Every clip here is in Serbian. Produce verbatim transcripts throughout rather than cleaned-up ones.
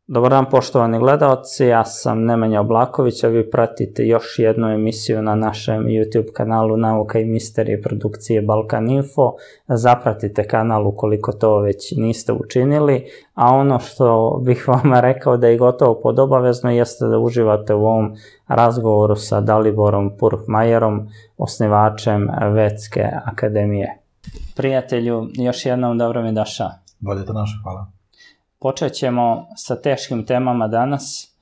Dobar dan poštovani gledalci, ja sam Nemanja Oblaković, a vi pratite još jednu emisiju na našem YouTube kanalu Nauka i misterije produkcije Balkan Info. Zapratite kanal ukoliko to već niste učinili, a ono što bih vam rekao da je gotovo podobavezno jeste da uživate u ovom razgovoru sa Daliborom Purhmajerom, osnivačem Vetske akademije. Prijatelju, još jednom dobro mi došao. Bolje te našao, hvala. Počet ćemo sa teškim temama danas.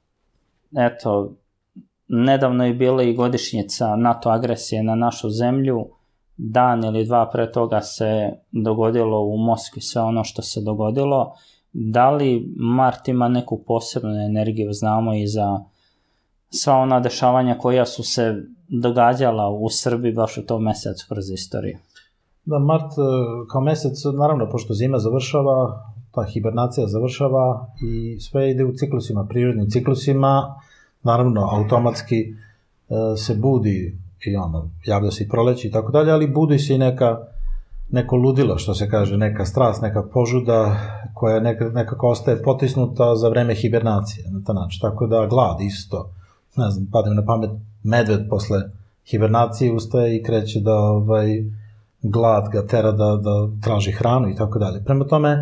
Eto, nedavno je bila i godišnjica NATO agresije na našu zemlju. Dan ili dva pre toga se dogodilo u Moskvi sve ono što se dogodilo. Da li mart ima neku posebnu energiju, znamo i za sva ona dešavanja koja su se događala u Srbiji baš u tom mesecu kroz istoriju? Da, mart kao mesec, naravno, pošto zima završava, ta hibernacija završava i sve ide u ciklusima, prirodnim ciklusima, naravno, automatski e, se budi i ono, javlja se i proleći i tako dalje, ali budi se i neka, neko ludilo, što se kaže, neka strast, neka požuda koja neka, nekako ostaje potisnuta za vreme hibernacije, na ta način. Tako da glad isto, ne znam, padem na pamet, medved posle hibernacije ustaje i kreće da ovaj, glad ga tera da, da traži hranu i tako dalje. Prema tome,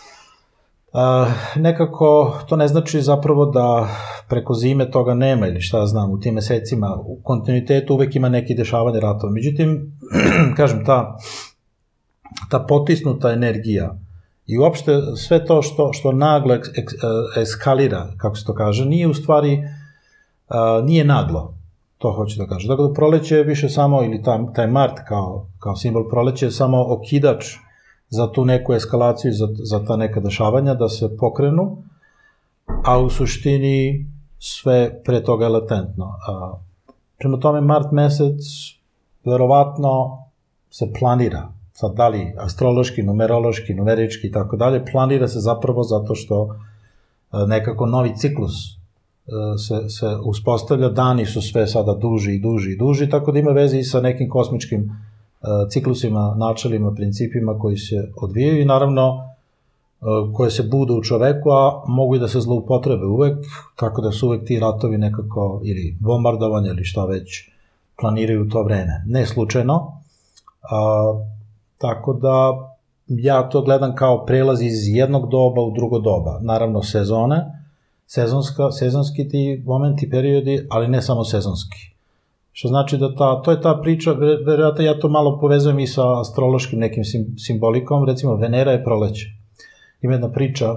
Uh, nekako to ne znači zapravo da preko zime toga nema ili šta znam u tim mesecima, u kontinuitetu uvek ima neki dešavanje ratova. Međutim, kažem, ta, ta potisnuta energija i uopšte sve to što, što naglo eks, eks, eskalira, kako se to kaže, nije u stvari, uh, nije naglo, to hoću da kažem. Dakle, proleće je više samo, ili taj, taj mart kao, kao simbol proleće je samo okidač za tu neku eskalaciju, za, za ta neka dešavanja, da se pokrenu, a u suštini sve pre toga je latentno. A, prema tome, mart mesec verovatno se planira, sad da li astrološki, numerološki, numerički i tako dalje, planira se zapravo zato što a, nekako novi ciklus a, se, se uspostavlja, dani su sve sada duži i duži i duži, tako da ima veze i sa nekim kosmičkim ciklusima, načelima, principima koji se odvijaju i naravno koje se budu u čoveku, a mogu i da se zloupotrebe uvek, tako da su uvek ti ratovi nekako ili bombardovanje ili šta već planiraju u to vreme. Ne slučajno, a, tako da ja to gledam kao prelaz iz jednog doba u drugo doba. Naravno sezone, sezonska, sezonski ti momenti, periodi, ali ne samo sezonski. Što znači da ta, to je ta priča, verovatno ja to malo povezujem i sa astrološkim nekim sim, simbolikom, recimo Venera je proleće. Ima jedna priča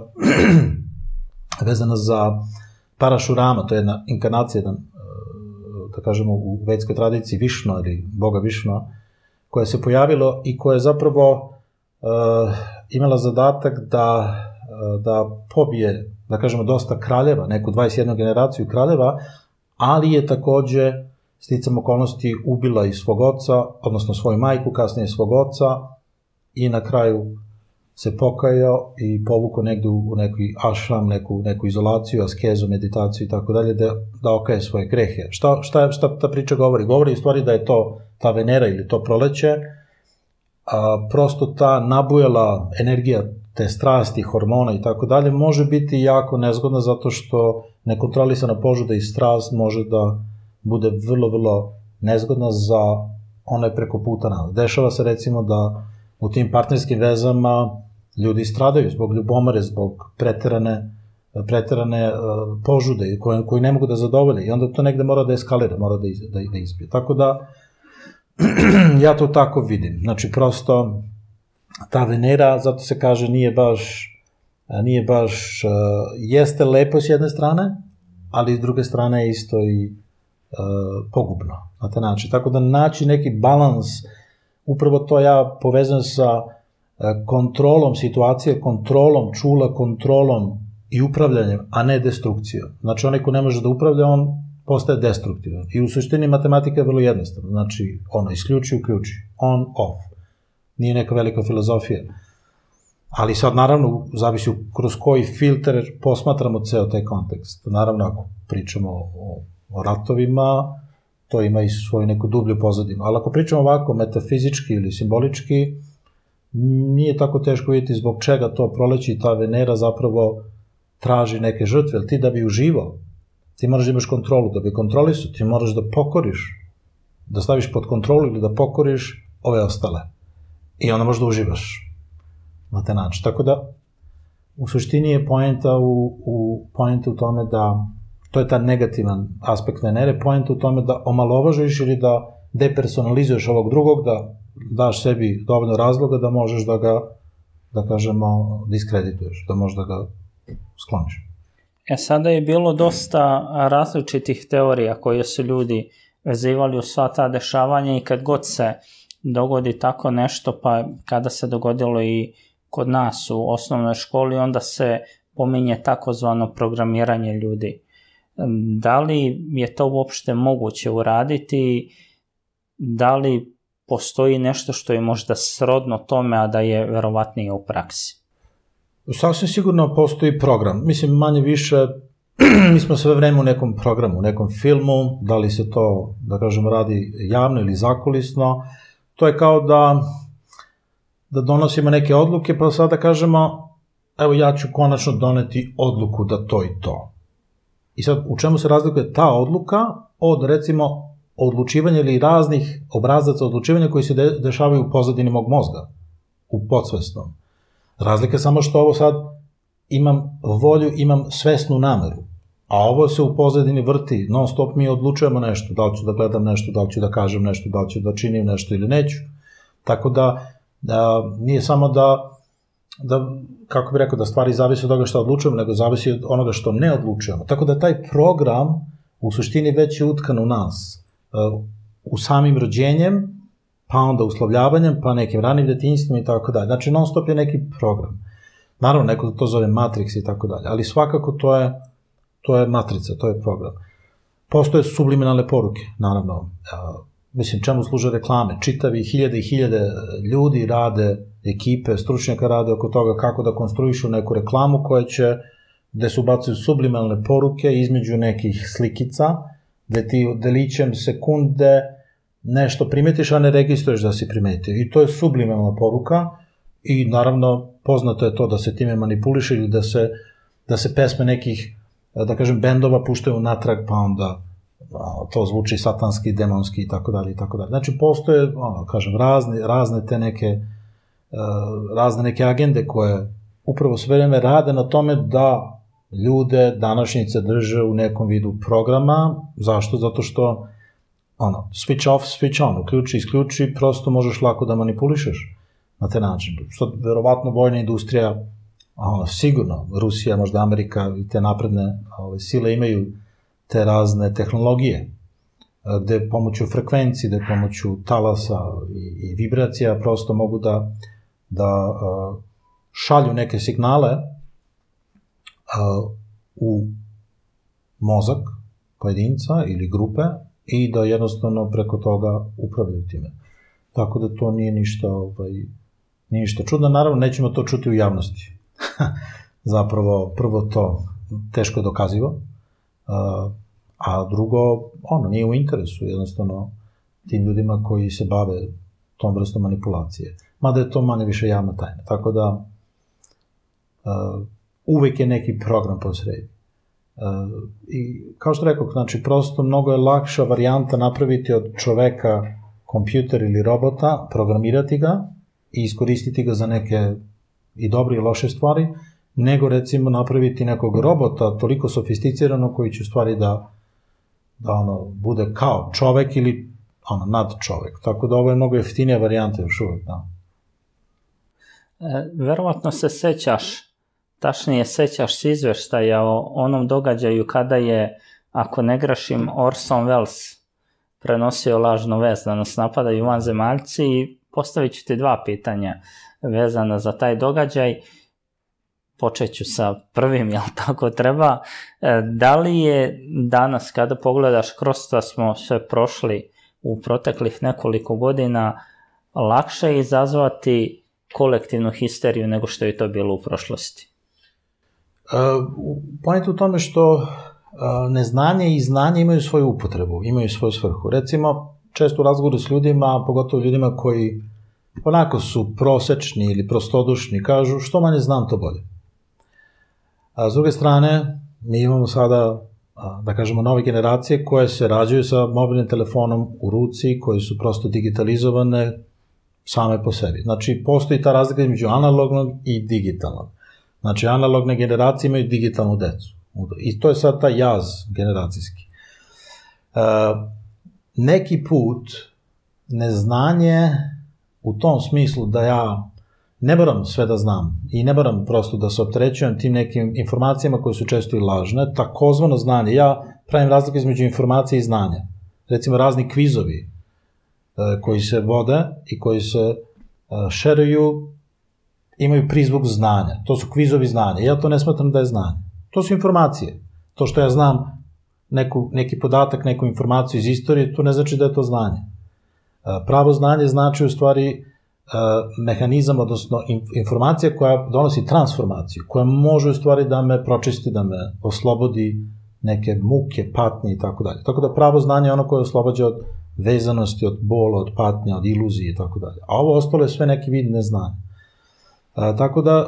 vezana za Parašurama, to je jedna inkarnacija, jedan, da kažemo u vedskoj tradiciji Višnu ili Boga Višnu, koja se pojavilo i koja je zapravo uh, imala zadatak da, uh, da pobije, da kažemo, dosta kraljeva, neku dvadeset jednu generaciju kraljeva, ali je takođe sticam okolnosti ubila i svog oca, odnosno svoju majku, kasnije svog oca i na kraju se pokajao i povukao negde u neki ašram, neku, neku izolaciju, askezu, meditaciju i tako dalje, da, da okaje svoje grehe. Šta, šta, šta ta priča govori? Govori u stvari da je to ta Venera ili to proleće, a prosto ta nabujala energija te strasti, hormona i tako dalje može biti jako nezgodna zato što nekontrolisana požuda i strast može da bude vrlo, vrlo nezgodna za one preko puta nas. Dešava se recimo da u tim partnerskim vezama ljudi stradaju zbog ljubomore, zbog preterane, preterane uh, požude koje, koji ne mogu da zadovolje i onda to negde mora da eskalira, mora da, iz, da, da izbije. Tako da ja to tako vidim. Znači prosto ta Venera, zato se kaže, nije baš, nije baš, uh, jeste lepo s jedne strane, ali s druge strane je isto i pogubno na taj način. Tako da naći neki balans, upravo to ja povezam sa kontrolom situacije, kontrolom čula, kontrolom i upravljanjem, a ne destrukcijom. Znači onaj ko ne može da upravlja, on postaje destruktivan. I u suštini matematika je vrlo jednostavna. Znači ono, isključi, uključi, on, off. Nije neka velika filozofija. Ali sad naravno zavisi kroz koji filter posmatramo ceo taj kontekst. Naravno ako pričamo o o ratovima, to ima i svoju neku dublju pozadinu. Ali ako pričamo ovako metafizički ili simbolički, nije tako teško vidjeti zbog čega to proleći ta Venera zapravo traži neke žrtve, ali ti da bi uživao, ti moraš da imaš kontrolu, da bi kontrolisao, ti moraš da pokoriš, da staviš pod kontrolu ili da pokoriš ove ostale. I onda možda uživaš na te način. Tako da, u suštini je poenta u, u, poenta u tome da, to je ta negativan aspekt Venere, poenta u tome da omalovažuješ ili da depersonalizuješ ovog drugog, da daš sebi dovoljno razloga da možeš da ga, da kažemo, diskredituješ, da možeš da ga skloniš. E sada je bilo dosta različitih teorija koje su ljudi vezivali u sva ta dešavanja i kad god se dogodi tako nešto, pa kada se dogodilo i kod nas u osnovnoj školi, onda se pominje takozvano programiranje ljudi. Da li je to uopšte moguće uraditi? Da li postoji nešto što je možda srodno tome, a da je verovatnije u praksi? Sasvim sigurno postoji program. Mislim, manje više, mi smo sve vreme u nekom programu, u nekom filmu, da li se to, da kažem, radi javno ili zakulisno. To je kao da, da donosimo neke odluke, pa sada kažemo, evo ja ću konačno doneti odluku da to i to. I sad, u čemu se razlikuje ta odluka od, recimo, odlučivanja ili raznih obrazaca odlučivanja koji se de, dešavaju u pozadini mog mozga, u podsvesnom. Razlika je samo što ovo sad imam volju, imam svesnu nameru, a ovo se u pozadini vrti, non stop mi odlučujemo nešto, da li ću da gledam nešto, da li ću da kažem nešto, da li ću da činim nešto ili neću. Tako da, da nije samo da, da, kako bih rekao, da stvari zavisi od toga što odlučujemo, nego zavisi od onoga što ne odlučujemo. Tako da taj program u suštini već je utkan u nas, u samim rođenjem, pa onda uslovljavanjem, pa nekim ranim detinjstvom i tako dalje. Znači, non stop je neki program. Naravno, neko to zove Matrix i tako dalje, ali svakako to je, to je matrica, to je program. Postoje subliminalne poruke, naravno. Mislim, čemu služe reklame? Čitavi hiljade i hiljade ljudi rade, ekipe, stručnjaka rade oko toga kako da konstruišu neku reklamu koja će, gde se ubacuju subliminalne poruke između nekih slikica, gde ti delićem sekunde nešto primetiš, a ne registruješ da si primetio. I to je subliminalna poruka i naravno poznato je to da se time manipuliše ili da se, da se pesme nekih, da kažem, bendova puštaju natrag, pa onda to zvuči satanski, demonski i tako dalje i tako dalje. Znači postoje, ono, kažem, razne, razne te neke razne neke agende koje upravo sve vreme rade na tome da ljude današnjice drže u nekom vidu programa. Zašto? Zato što ono, switch off, switch on, uključi, isključi, prosto možeš lako da manipulišeš na te način. Što verovatno vojna industrija, ono, sigurno, Rusija, možda Amerika i te napredne ove, sile imaju te razne tehnologije, gde pomoću frekvenciji, gde pomoću talasa i, i vibracija prosto mogu da, da uh, šalju neke signale uh, u mozak pojedinca ili grupe i da jednostavno preko toga upravljaju time. Tako da to nije ništa, ovaj, nije ništa čudno. Naravno, nećemo to čuti u javnosti. Zapravo, prvo to teško dokazivo, uh, a drugo, ono, nije u interesu, jednostavno, tim ljudima koji se bave tom vrstom manipulacije. Mada je to manje više javna tajna. Tako da, uh, uvek je neki program posredi. Uh, I kao što rekao, znači, prosto mnogo je lakša varijanta napraviti od čoveka kompjuter ili robota, programirati ga i iskoristiti ga za neke i dobre i loše stvari, nego recimo napraviti nekog robota toliko sofisticirano koji će u stvari da, da ono, bude kao čovek ili ono, nad čovek. Tako da ovo je mnogo jeftinija varijanta još uvek. Da. E, verovatno se sećaš, tačnije sećaš se izveštaja o onom događaju kada je, ako ne grešim, Orson Welles prenosio lažnu vest da nas napadaju vanzemaljci i postavit ću ti dva pitanja vezana za taj događaj. Počet ću sa prvim, jel tako treba. Da li je danas, kada pogledaš kroz to smo sve prošli u proteklih nekoliko godina, lakše izazvati kolektivnu histeriju nego što je to bilo u prošlosti? Uh, Point u tome što uh, neznanje i znanje imaju svoju upotrebu, imaju svoju svrhu. Recimo, često u razgovoru s ljudima, pogotovo ljudima koji onako su prosečni ili prostodušni, kažu što manje znam, to bolje. A s druge strane, mi imamo sada, da kažemo, nove generacije koje se rađaju sa mobilnim telefonom u ruci, koje su prosto digitalizovane same po sebi. Znači, postoji ta razlika između analognog i digitalnog. Znači, analogne generacije imaju digitalnu decu. I to je sad taj jaz generacijski. E, neki put neznanje u tom smislu da ja ne moram sve da znam i ne moram prosto da se opterećujem tim nekim informacijama koje su često i lažne, takozvano znanje. Ja pravim razliku između informacije i znanja. Recimo, razni kvizovi e, koji se vode i koji se e, šeruju imaju prizvuk znanja. To su kvizovi znanja. Ja to ne smatram da je znanje. To su informacije. To što ja znam neku, neki podatak, neku informaciju iz istorije, to ne znači da je to znanje. Pravo znanje znači u stvari mehanizam, odnosno informacija koja donosi transformaciju, koja može u stvari da me pročisti, da me oslobodi neke muke, patnje i tako dalje. Tako da pravo znanje je ono koje oslobađa od vezanosti, od bola, od patnja, od iluzije i tako dalje. A ovo ostalo je sve neki vid neznanja. Tako da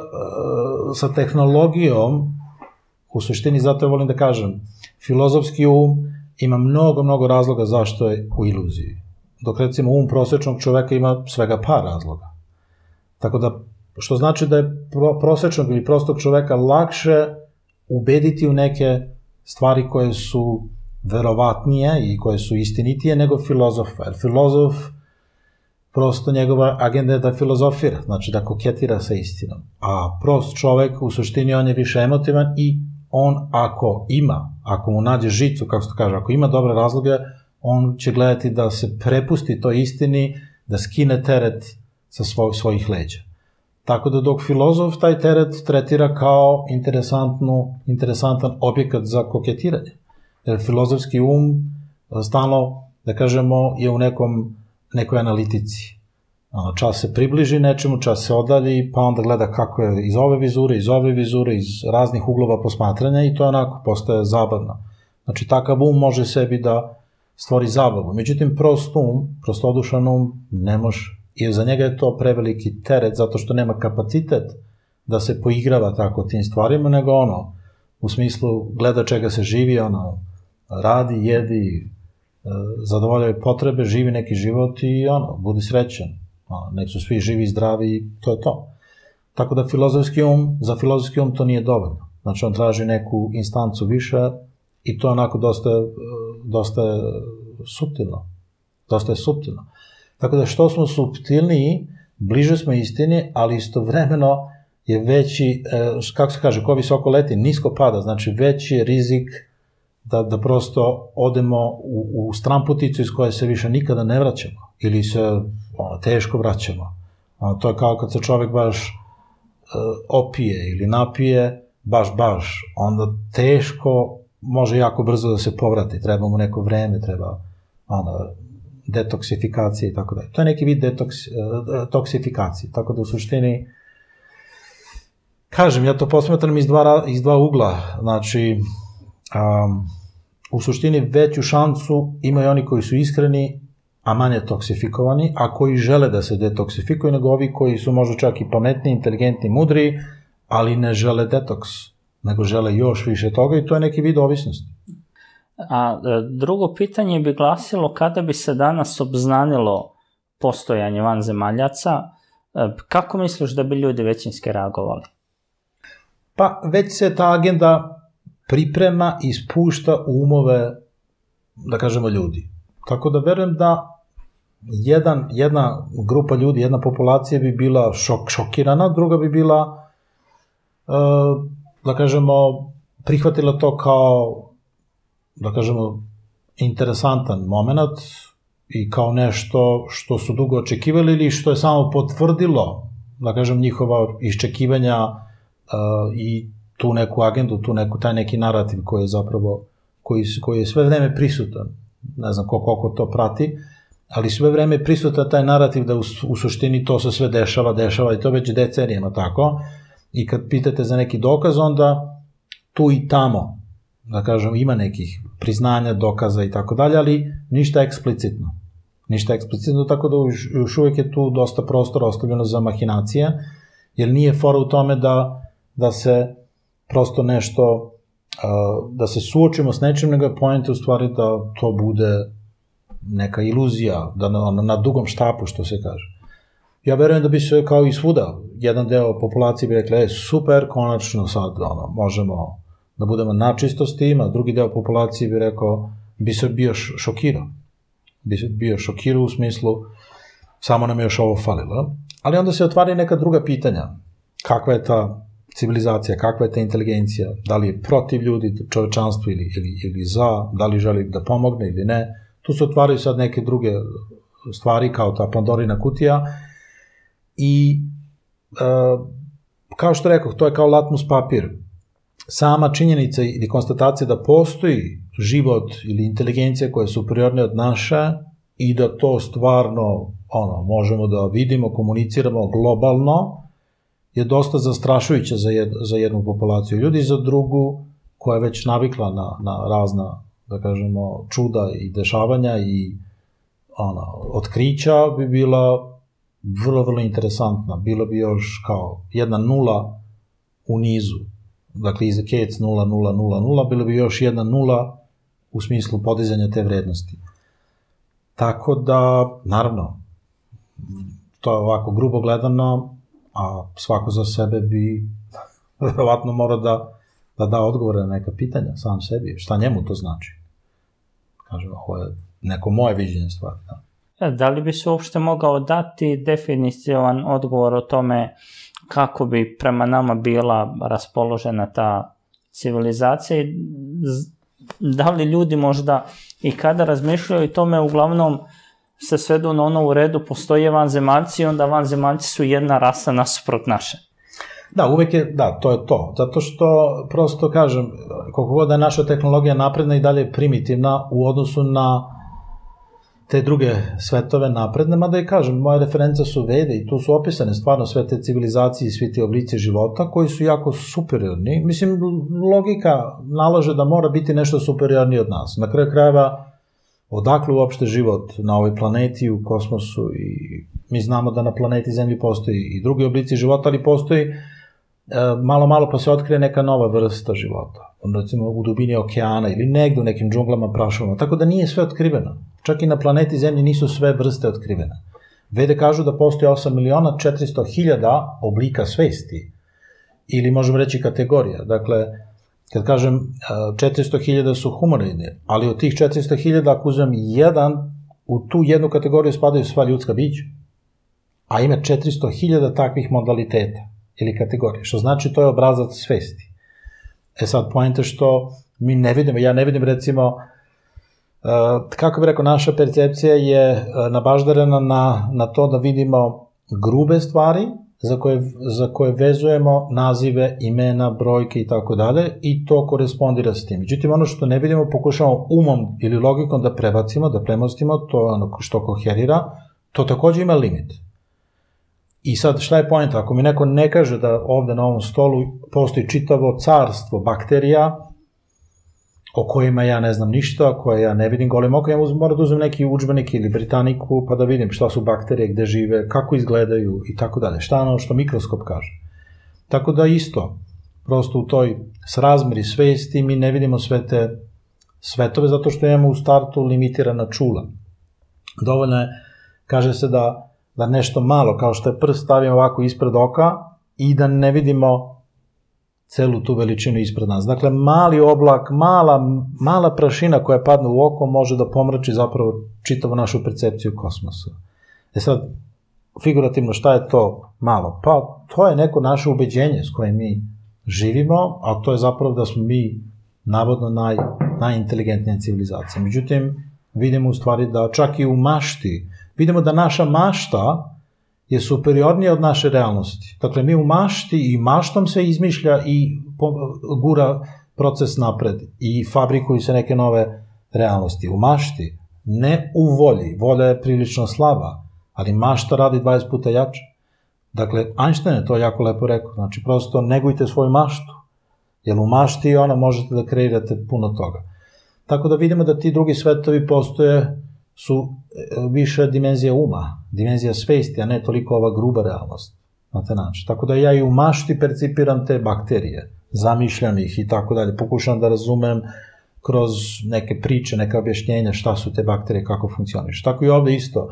sa tehnologijom, u suštini, zato ja volim da kažem, filozofski um ima mnogo, mnogo razloga zašto je u iluziji. Dok recimo um prosečnog čoveka ima svega par razloga. Tako da, što znači da je prosečnog ili prostog čoveka lakše ubediti u neke stvari koje su verovatnije i koje su istinitije nego filozofa. Jer filozof, prosto njegova agenda je da filozofira, znači da koketira sa istinom. A prost čovek, u suštini, on je više emotivan i on ako ima, ako mu nađe žicu, kako se to kaže, ako ima dobre razloge, on će gledati da se prepusti toj istini, da skine teret sa svoj, svojih leđa. Tako da dok filozof taj teret tretira kao interesantnu, interesantan objekat za koketiranje. Jer filozofski um stalno, da kažemo, je u nekom, nekoj analitici. Čas se približi nečemu, čas se odalji, pa onda gleda kako je iz ove vizure, iz ove vizure, iz raznih uglova posmatranja i to onako postaje zabavno. Znači, takav um može sebi da stvori zabavu. Međutim, prost um, prostodušan um, ne može. I za njega je to preveliki teret, zato što nema kapacitet da se poigrava tako tim stvarima, nego ono, u smislu gleda čega se živi, ono, radi, jedi, zadovoljava potrebe, živi neki život i ono, budi srećan. Nek su svi živi i zdravi i to je to. Tako da filozofski um, za filozofski um to nije dovoljno. Znači, on traži neku instancu više i to je onako dosta, dosta suptilno. Dosta je suptilno. Tako da što smo suptilniji, bliže smo istini, ali istovremeno je veći, kako se kaže, ko visoko leti, nisko pada, znači veći je rizik da, da prosto odemo u, u stramputicu iz koje se više nikada ne vraćamo ili se ono, teško vraćamo. Ono, to je kao kad se čovjek baš uh, opije ili napije, baš, baš, onda teško može jako brzo da se povrati, treba mu neko vreme, treba ono, detoksifikacije i tako dalje. To je neki vid detoks, uh, toksifikacije, tako da u suštini, kažem, ja to posmatram iz dva, iz dva ugla, znači, um, u suštini veću šansu imaju oni koji su iskreni, a manje toksifikovani, a koji žele da se detoksifikuju, nego ovi koji su možda čak i pametni, inteligentni, mudri, ali ne žele detoks, nego žele još više toga i to je neki vid ovisnosti. A drugo pitanje bi glasilo, kada bi se danas obznanilo postojanje vanzemaljaca, kako misliš da bi ljudi većinski reagovali? Pa već se ta agenda priprema i spušta u umove, da kažemo, ljudi. Tako da verujem da jedan, jedna grupa ljudi, jedna populacija bi bila šok, šokirana, druga bi bila, da kažemo, prihvatila to kao, da kažemo, interesantan moment i kao nešto što su dugo očekivali ili što je samo potvrdilo, da kažem, njihova iščekivanja i tu neku agendu, tu neku, taj neki narativ koji je zapravo, koji, koji je sve vreme prisutan. Ne znam koliko to prati, ali sve vreme je prisutan taj narativ da u, u suštini to se sve dešava, dešava i to već decenijama tako. I kad pitate za neki dokaz, onda tu i tamo, da kažem, ima nekih priznanja, dokaza i tako dalje, ali ništa eksplicitno. Ništa eksplicitno, tako da još uvijek je tu dosta prostora ostavljeno za mahinacije, jer nije fora u tome da, da se prosto nešto, da se suočimo s nečim, nego je poenta u stvari da to bude neka iluzija, da na, na dugom štapu, što se kaže. Ja verujem da bi se kao i svuda, jedan deo populacije bi rekli, e, super, konačno sad ono, možemo da budemo načisto s tim, a drugi deo populacije bi rekao, bi se bio šokirao. Bi se bio šokirao u smislu, samo nam je još ovo falilo. Ali onda se otvaraju neka druga pitanja. Kakva je ta civilizacija, kakva je ta inteligencija, da li je protiv ljudi, čovečanstvo ili, ili, ili za, da li želi da pomogne ili ne. Tu se otvaraju sad neke druge stvari kao ta Pandorina kutija i e, kao što rekao, to je kao latmus papir. Sama činjenica ili konstatacija da postoji život ili inteligencija koja je superiornija od naše i da to stvarno ono, možemo da vidimo, komuniciramo globalno, je dosta zastrašujuća za, jed, za jednu populaciju ljudi, za drugu koja je već navikla na, na razna, da kažemo, čuda i dešavanja i ono, otkrića bi bila vrlo, vrlo interesantna. Bilo bi još kao jedna nula u nizu. Dakle, iza kec nula, nula, nula, nula, bilo bi još jedna nula u smislu podizanja te vrednosti. Tako da, naravno, to je ovako grubo gledano, a svako za sebe bi verovatno mora da, da da odgovore na neka pitanja sam sebi. Šta njemu to znači? Kažem, ovo je neko moje viđenje stvari. Da. Da li bi se uopšte mogao dati definicijovan odgovor o tome kako bi prema nama bila raspoložena ta civilizacija i da li ljudi možda i kada razmišljaju o tome uglavnom se svedu na ono u redu, postoje vanzemaljci i onda vanzemaljci su jedna rasa nasuprot naše. Da, uvek je, da, to je to. Zato što, prosto kažem, koliko god da je naša tehnologija napredna i dalje primitivna u odnosu na te druge svetove napredne, mada i kažem, moje reference su Vede i tu su opisane stvarno sve te civilizacije i svi ti oblici života koji su jako superiorni. Mislim, logika nalaže da mora biti nešto superiornije od nas. Na kraju krajeva, odakle uopšte život na ovoj planeti, u kosmosu i mi znamo da na planeti Zemlji postoji i drugi oblici života, ali postoji e, malo, malo pa se otkrije neka nova vrsta života. Recimo u dubini okeana ili negde u nekim džunglama, prašovima. Tako da nije sve otkriveno. Čak i na planeti Zemlji nisu sve vrste otkrivene. Vede kažu da postoji osam miliona četiristo hiljada oblika svesti. Ili možemo reći kategorija. Dakle, kad kažem četiristo hiljada su humanoidni, ali od tih četiristo hiljada ako uzmem jedan, u tu jednu kategoriju spadaju sva ljudska bića. A ima četiristo hiljada takvih modaliteta ili kategorija, što znači to je obrazac svesti. E sad, poenta što mi ne vidimo, ja ne vidim recimo, kako bih rekao, naša percepcija je nabaždarena na, na to da vidimo grube stvari, za koje, za koje vezujemo nazive, imena, brojke i tako dalje i to korespondira s tim. Međutim, ono što ne vidimo, pokušamo umom ili logikom da prebacimo, da premostimo, to je ono što koherira, to takođe ima limit. I sad, šta je poenta? Ako mi neko ne kaže da ovde na ovom stolu postoji čitavo carstvo bakterija, o kojima ja ne znam ništa, koje ja ne vidim golim okom, ja moram da uzmem neki udžbenik ili Britaniku, pa da vidim šta su bakterije, gde žive, kako izgledaju i tako dalje. Šta je ono što mikroskop kaže. Tako da isto, prosto u toj srazmeri svesti mi ne vidimo sve te svetove, zato što imamo u startu limitirana čula. Dovoljno je, kaže se da, da nešto malo, kao što je prst, stavimo ovako ispred oka i da ne vidimo celu tu veličinu ispred nas. Dakle, mali oblak, mala, mala prašina koja padne u oko može da pomrači zapravo čitavu našu percepciju kosmosa. E sad, figurativno, šta je to malo? Pa, to je neko naše ubeđenje s kojim mi živimo, a to je zapravo da smo mi navodno naj, najinteligentnija civilizacija. Međutim, vidimo u stvari da čak i u mašti, vidimo da naša mašta je superiornija od naše realnosti. Dakle, mi u mašti i maštom se izmišlja i gura proces napred i fabrikuju se neke nove realnosti. U mašti, ne u volji. Volja je prilično slaba, ali mašta radi dvadeset puta jače. Dakle, Einstein je to jako lepo rekao. Znači, prosto negujte svoju maštu, jer u mašti ona možete da kreirate puno toga. Tako da vidimo da ti drugi svetovi postoje su više dimenzija uma, dimenzija svesti, a ne toliko ova gruba realnost na taj način. Tako da ja i u mašti percipiram te bakterije. zamišljenih i tako dalje. Pokušavam da razumem kroz neke priče, neke objašnjenja šta su te bakterije, kako funkcioniš. Tako i ovde isto.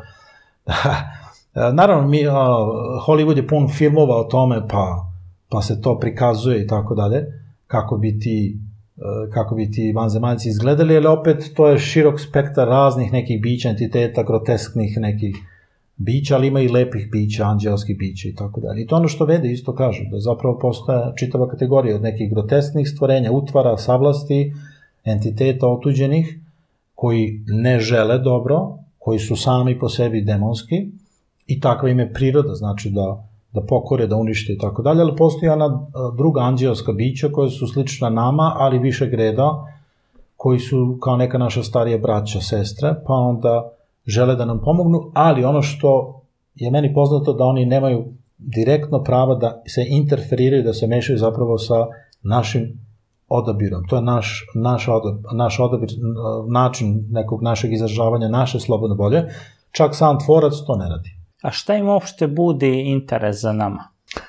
Naravno, mi, uh, Hollywood je pun filmova o tome, pa, pa se to prikazuje i tako dalje, kako bi ti, uh, kako bi ti vanzemaljci izgledali, ali opet to je širok spektar raznih nekih bića, entiteta, grotesknih nekih bića, ali ima i lepih bića, anđelskih bića i tako dalje. I to ono što Vede isto kažu, da zapravo postoje čitava kategorija od nekih grotesknih stvorenja, utvara, sablasti, entiteta otuđenih, koji ne žele dobro, koji su sami po sebi demonski, i takva im je priroda, znači da, da pokore, da unište i tako dalje, ali postoji ona druga anđelska bića koja su slična nama, ali više greda, koji su kao neka naša starija braća, sestre, pa onda žele da nam pomognu, ali ono što je meni poznato da oni nemaju direktno prava da se interferiraju, da se mešaju zapravo sa našim odabirom. To je naš, naš, odabir, naš odabir, način nekog našeg izražavanja, naše slobodne volje. Čak sam tvorac to ne radi. A šta im uopšte budi interes za nama?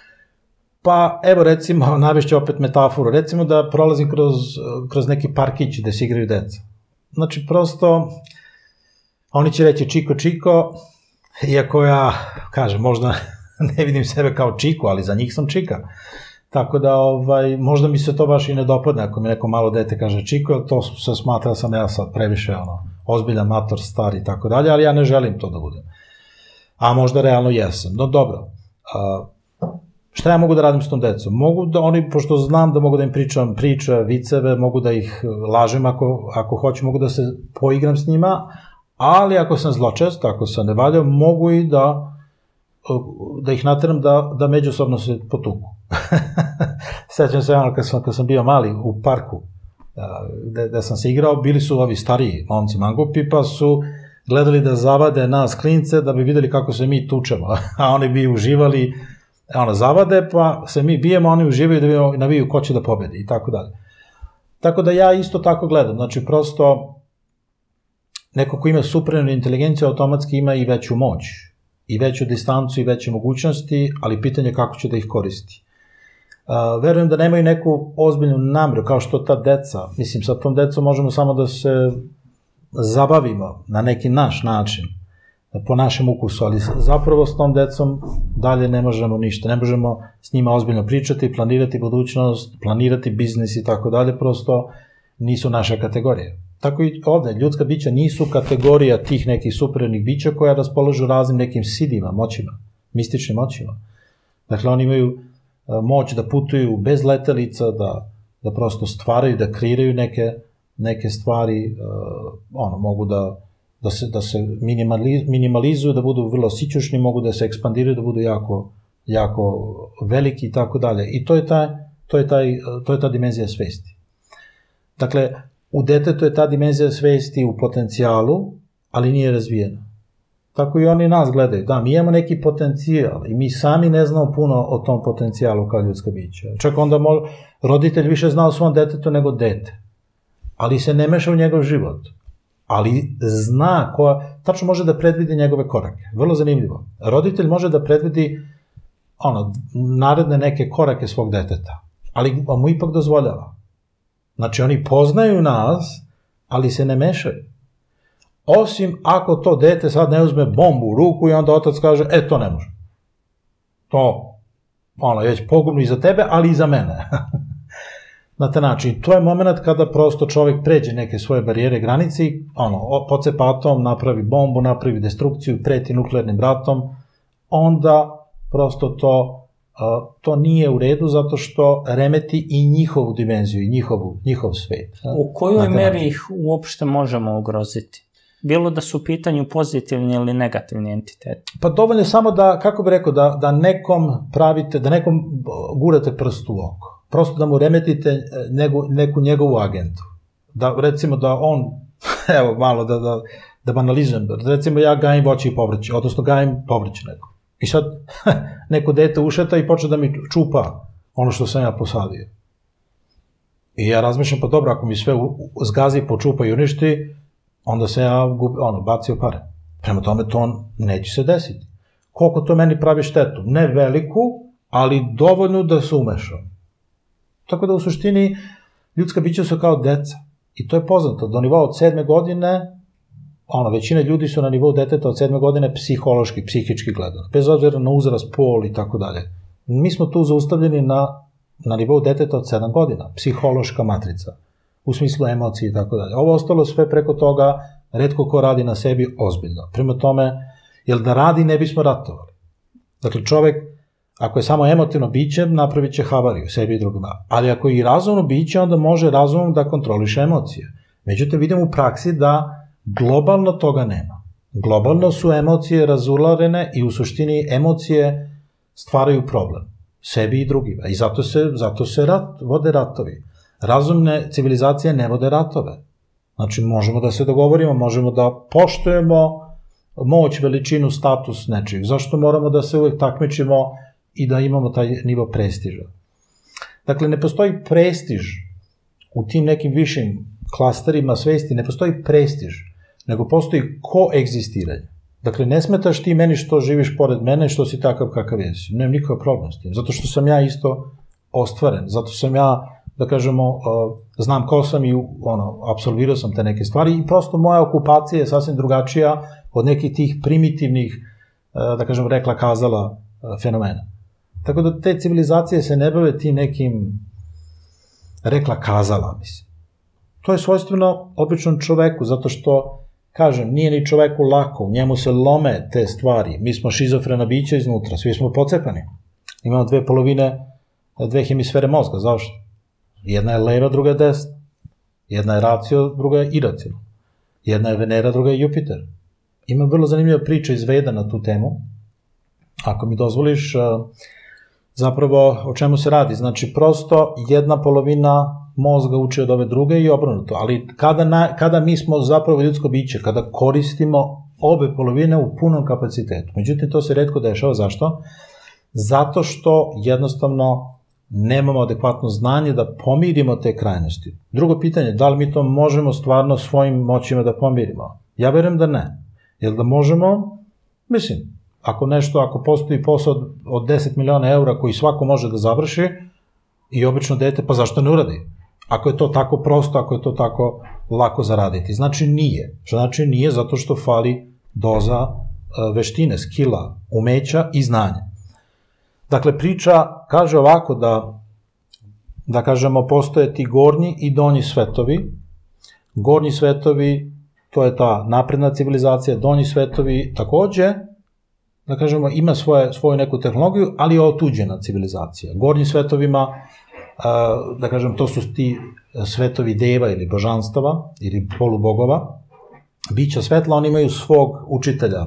Pa, evo recimo, navešću opet metaforu, recimo da prolazim kroz, kroz neki parkić gde se igraju deca. Znači, prosto, oni će reći čiko, čiko, iako ja, kažem, možda ne vidim sebe kao čiko, ali za njih sam čika. Tako da, ovaj, možda mi se to baš i ne dopadne, ako mi neko malo dete kaže čiko, jer to se smatra da sam ja sad previše, ono, ozbiljan, mator, star i tako dalje, ali ja ne želim to da budem. A možda realno jesam. No dobro, a, šta ja mogu da radim s tom decom? Mogu da oni, pošto znam da mogu da im pričam priče, viceve, mogu da ih lažem ako, ako hoću, mogu da se poigram s njima, ali ako sam zločest, ako sam ne valja, mogu i da, da ih nateram da, da međusobno se potuku. Sećam se ono kad sam, kad sam bio mali u parku, gde, gde sam se igrao, bili su ovi stariji momci mangupi, pa su gledali da zavade nas klince da bi videli kako se mi tučemo, a oni bi uživali, ono, zavade, pa se mi bijemo, oni uživaju da bi naviju ko će da pobedi i tako dalje. Tako da ja isto tako gledam, znači prosto neko ko ima suprenu inteligenciju automatski ima i veću moć, i veću distancu i veće mogućnosti, ali pitanje je kako će da ih koristi. Uh, verujem da nemaju neku ozbiljnu namjeru, kao što ta deca, mislim, sa tom decom možemo samo da se zabavimo na neki naš način, po našem ukusu, ali zapravo s tom decom dalje ne možemo ništa, ne možemo s njima ozbiljno pričati, planirati budućnost, planirati biznis i tako dalje, prosto nisu naša kategorija. Tako i ovde, ljudska bića nisu kategorija tih nekih supernih bića koja raspolažu raznim nekim sidima, moćima, mističnim moćima. Dakle, oni imaju moć da putuju bez letelica, da, da prosto stvaraju, da kreiraju neke, neke stvari, uh, ono, mogu da, da se, da se minimaliz, minimalizuju, da budu vrlo sićušni, mogu da se ekspandiraju, da budu jako, jako veliki i tako dalje. I to je, taj, to, je taj, to je ta dimenzija svesti. Dakle, u detetu je ta dimenzija svesti u potencijalu, ali nije razvijena. Tako i oni nas gledaju. Da, mi imamo neki potencijal i mi sami ne znamo puno o tom potencijalu kao ljudska bića. Čak onda mol, roditelj više zna o svom detetu nego dete. Ali se ne meša u njegov život. Ali zna, koja, tačno može da predvidi njegove korake. Vrlo zanimljivo. Roditelj može da predvidi ono, naredne neke korake svog deteta. Ali mu ipak dozvoljava. Znači, oni poznaju nas, ali se ne mešaju. Osim ako to dete sad ne uzme bombu u ruku i onda otac kaže, e, to ne može. To, ono, je već pogubno i za tebe, ali i za mene. Na taj način. To je moment kada prosto čovjek pređe neke svoje barijere, granice i, ono, pocepa atom, napravi bombu, napravi destrukciju, preti nuklearnim ratom, onda prosto to to nije u redu zato što remeti i njihovu dimenziju i njihovu, njihov svet. U kojoj meri ih uopšte možemo ugroziti? Bilo da su u pitanju pozitivni ili negativni entiteti? Pa dovoljno samo da, kako bih rekao, da, da nekom pravite, da nekom gurate prst u oko. Prosto da mu remetite neku, neku njegovu agentu. Da, recimo da on, evo malo da, da, da banalizujem, recimo ja gajim voće i povrće, odnosno gajim povrće neko. I sad neko dete ušeta i počne da mi čupa ono što sam ja posadio. I ja razmišljam, pa dobro, ako mi sve zgazi, počupa i uništi, onda se ja gubi, ono, bacio pare. Prema tome to neće se desiti. Koliko to meni pravi štetu? Ne veliku, ali dovoljno da se umešam. Tako da u suštini ljudska bića su kao deca. I to je poznato. Do nivoa od sedme godine, ono, većina ljudi su na nivou deteta od sedme godine psihološki, psihički gledano. Bez obzira na uzrast, pol i tako dalje. Mi smo tu zaustavljeni na, na nivou deteta od sedam godina. Psihološka matrica. U smislu emocije i tako dalje. Ovo ostalo sve preko toga, retko ko radi na sebi ozbiljno. Prema tome, jer da radi ne bismo ratovali. Dakle, čovek, ako je samo emotivno biće, napravit će havariju sebi i drugima. Ali ako je i razumno biće, onda može razumom da kontroliše emocije. Međutim, vidimo u praksi da globalno toga nema. Globalno su emocije razularene i u suštini emocije stvaraju problem. Sebi i drugima. I zato se, zato se rat, vode ratovi. Razumne civilizacije ne vode ratove. Znači, možemo da se dogovorimo, možemo da poštujemo moć, veličinu, status nečeg. Zašto moramo da se uvek takmičimo i da imamo taj nivo prestiža? Dakle, ne postoji prestiž u tim nekim višim klasterima svesti, ne postoji prestiž, nego postoji koegzistiranje. Dakle, ne smetaš ti meni što živiš pored mene, što si takav kakav jesi. Nemam nikakav problem s tim, zato što sam ja isto ostvaren, zato sam ja, da kažemo, znam ko sam i ono, apsolvirao sam te neke stvari i prosto moja okupacija je sasvim drugačija od nekih tih primitivnih, da kažem, rekla kazala fenomena. Tako da te civilizacije se ne bave tim nekim rekla kazala, mislim. To je svojstveno običnom čoveku, zato što, kažem, nije ni čoveku lako, njemu se lome te stvari, mi smo šizofrena bića iznutra, svi smo pocepani. Imamo dve polovine, dve hemisfere mozga, zašto? Jedna je leva, druga je desna. Jedna je racio, druga je iracio. Jedna je Venera, druga je Jupiter. Ima vrlo zanimljiva priča iz Veda na tu temu. Ako mi dozvoliš, zapravo o čemu se radi? Znači, prosto jedna polovina mozga uči od ove druge i obrnuto. Ali kada, na, kada mi smo zapravo ljudsko biće, kada koristimo obe polovine u punom kapacitetu. Međutim, to se retko dešava. Zašto? Zato što jednostavno nemamo adekvatno znanje da pomirimo te krajnosti. Drugo pitanje, da li mi to možemo stvarno svojim moćima da pomirimo? Ja verujem da ne. Jer da možemo, mislim, ako nešto, ako postoji posao od deset miliona eura koji svako može da završi i obično dete, pa zašto ne uradi? Ako je to tako prosto, ako je to tako lako zaraditi. Znači nije. Što znači nije? Zato što fali doza veštine, skila, umeća i znanja. Dakle, priča kaže ovako da, da kažemo, postoje ti gornji i donji svetovi. Gornji svetovi, to je ta napredna civilizacija, donji svetovi takođe, da kažemo, ima svoje, svoju neku tehnologiju, ali je otuđena civilizacija. Gornji svetovima, da kažem, to su ti svetovi deva ili božanstava, ili polubogova, bića svetla, oni imaju svog učitelja,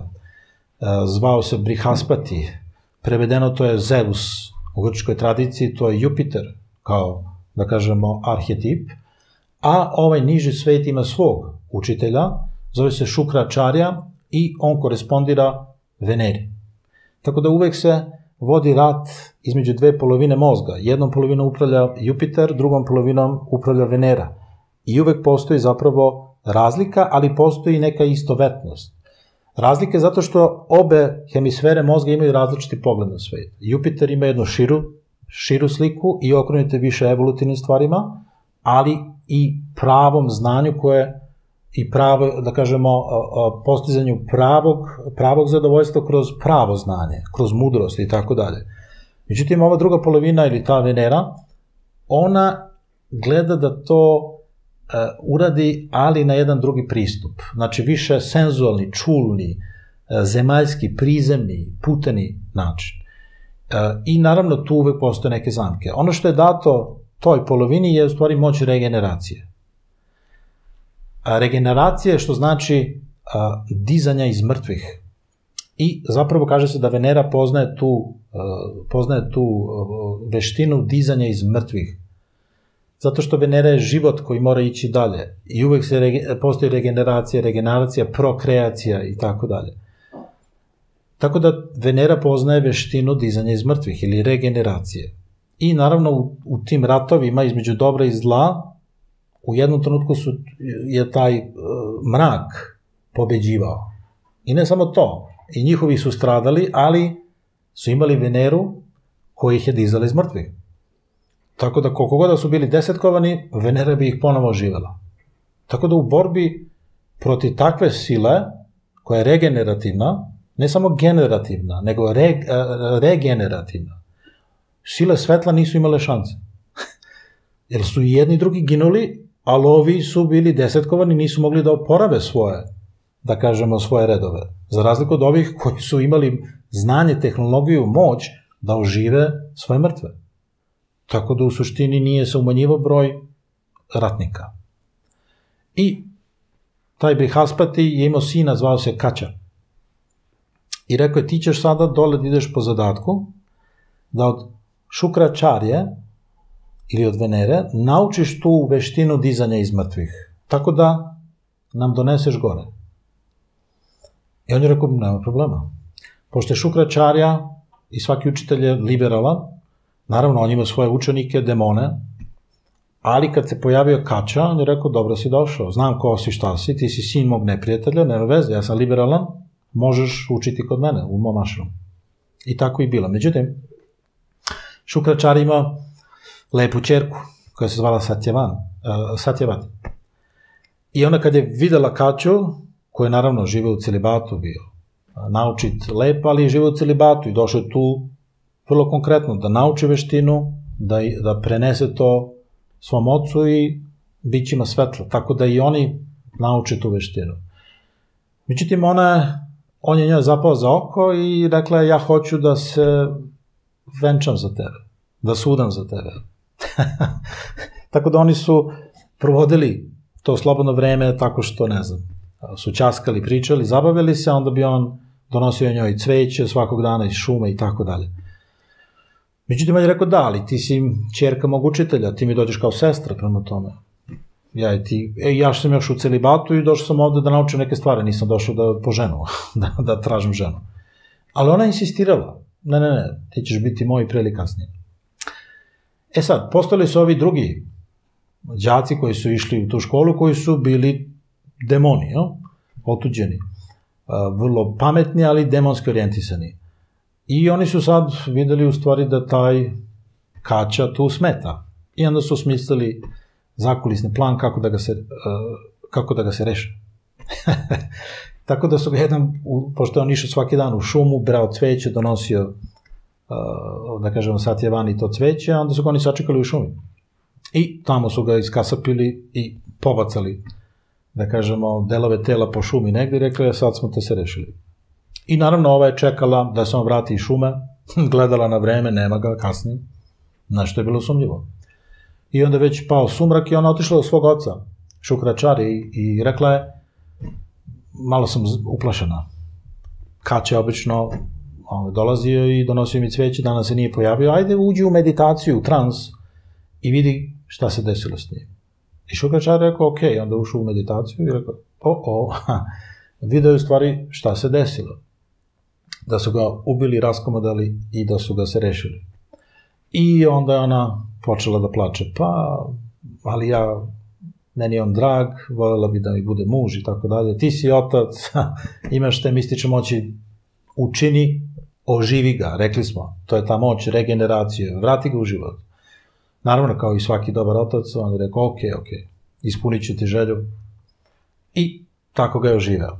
zvao se Brihaspati, prevedeno to je Zeus, u grčkoj tradiciji to je Jupiter, kao, da kažemo, arhetip, a ovaj niži svet ima svog učitelja, zove se Šukračarja i on korespondira Veneri. Tako da uvek se vodi rat između dve polovine mozga. Jednom polovinom upravlja Jupiter, drugom polovinom upravlja Venera. I uvek postoji zapravo razlika, ali postoji neka istovetnost. Razlika je zato što obe hemisfere mozga imaju različiti pogled na svet. Jupiter ima jednu širu, širu sliku i okrenute više evolutivnim stvarima, ali i pravom znanju koje i pravo, da kažemo, postizanju pravog, pravog zadovoljstva kroz pravo znanje, kroz mudrost i tako dalje. Međutim, ova druga polovina ili ta Venera, ona gleda da to uradi, ali na jedan drugi pristup. Znači, više senzualni, čulni, zemaljski, prizemni, puteni način. I naravno, tu uvek postoje neke zamke. Ono što je dato toj polovini je u stvari moć regeneracije. Regeneracija, što znači dizanja iz mrtvih. I zapravo kaže se da Venera poznaje tu, poznaje tu veštinu dizanja iz mrtvih. Zato što Venera je život koji mora ići dalje. I uvek se rege, postoji regeneracija, regeneracija, prokreacija i tako dalje. Tako da Venera poznaje veštinu dizanja iz mrtvih ili regeneracije. I naravno u, u tim ratovima između dobra i zla u jednom trenutku su, je taj uh, mrak pobeđivao. I ne samo to. I njihovi su stradali, ali su imali Veneru koja ih je dizala iz mrtvih. Tako da koliko god da su bili desetkovani, Venera bi ih ponovo živela. Tako da u borbi protiv takve sile, koja je regenerativna, ne samo generativna, nego re, regenerativna, sile svetla nisu imale šanse. Jer su i jedni i drugi ginuli, ali ovi su bili desetkovani, nisu mogli da oporave svoje, da kažemo, svoje redove. Za razliku od ovih koji su imali znanje, tehnologiju, moć da ožive svoje mrtve. Tako da u suštini nije se umanjivo broj ratnika. I taj Brihaspati je imao sina, zvao se Kača. I rekao je, ti ćeš sada dole da ideš po zadatku, da od Šukračarje, ili od Venere, naučiš tu veštinu dizanja iz mrtvih. Tako da nam doneseš gore. I on je rekao, nema problema. Pošto je Šukračarja i svaki učitelj je liberalan, naravno on ima svoje učenike, demone, ali kad se pojavio Kača, on je rekao, dobro si došao, znam ko si, šta si, ti si sin mog neprijatelja, nema veze, ja sam liberalan, možeš učiti kod mene, u mom ašramu. I tako i bilo. Međutim, Šukračarja ima lepu čerku, koja se zvala Satyavan, uh, Satyavati. I ona kad je videla Kaču, koji je naravno živeo u celibatu bio, naučit lep, ali je živeo u celibatu i došao je tu vrlo konkretno da nauči veštinu, da, da prenese to svom ocu i bićima svetla, tako da i oni nauče tu veštinu. Međutim, ona, on je njoj zapao za oko i rekla je, ja hoću da se venčam za tebe, da sudam za tebe. Tako da oni su provodili to slobodno vreme tako što, ne znam, su ćaskali, pričali, zabavili se, onda bi on donosio njoj cveće svakog dana iz šume i tako dalje. Međutim, on je rekao, da, ali ti si ćerka mog učitelja, ti mi dođeš kao sestra prema tome. Ja i ti, e, ja sam još u celibatu i došao sam ovde da naučim neke stvari, nisam došao da po ženu, da, da tražim ženu. Ali ona insistirala, ne, ne, ne, ti ćeš biti moj pre ili kasnije. E sad, postali su ovi drugi đaci koji su išli u tu školu, koji su bili demoni, jo? Otuđeni, vrlo pametni, ali demonski orijentisani. I oni su sad videli u stvari da taj Kača tu smeta. I onda su smislili zakulisni plan kako da ga se, kako da ga se reše. Tako da su ga jedan, pošto je on išao svaki dan u šumu, brao cveće, donosio, da kažemo, Satyavani to cveće, a onda su ga oni sačekali u šumi. I tamo su ga iskasapili i pobacali, da kažemo, delove tela po šumi negdje i rekli, sad smo te se rešili. I naravno ova je čekala da se on vrati iz šume, gledala na vreme, nema ga, kasnije, znaš što je bilo sumnjivo. I onda već pao sumrak i ona otišla do svog oca, Šukračarje, i, i rekla je, malo sam uplašena. Kača je obično on, dolazio i donosio mi cveće, danas se nije pojavio, ajde uđi u meditaciju, u trans i vidi šta se desilo s njim. I Šukračarje rekao, ok, onda ušao u meditaciju i rekao, o, o, video je u stvari šta se desilo. Da su ga ubili, raskomodali i da su ga se rešili. I onda je ona počela da plače, pa, ali ja, meni je on drag, voljela bi da mi bude muž i tako dalje, ti si otac, imaš te mistične moći, učini, oživi ga, rekli smo, to je ta moć regeneracije, vrati ga u život. Naravno, kao i svaki dobar otac, on je rekao, ok, ok, ispunit ću ti želju. I tako ga je oživeo.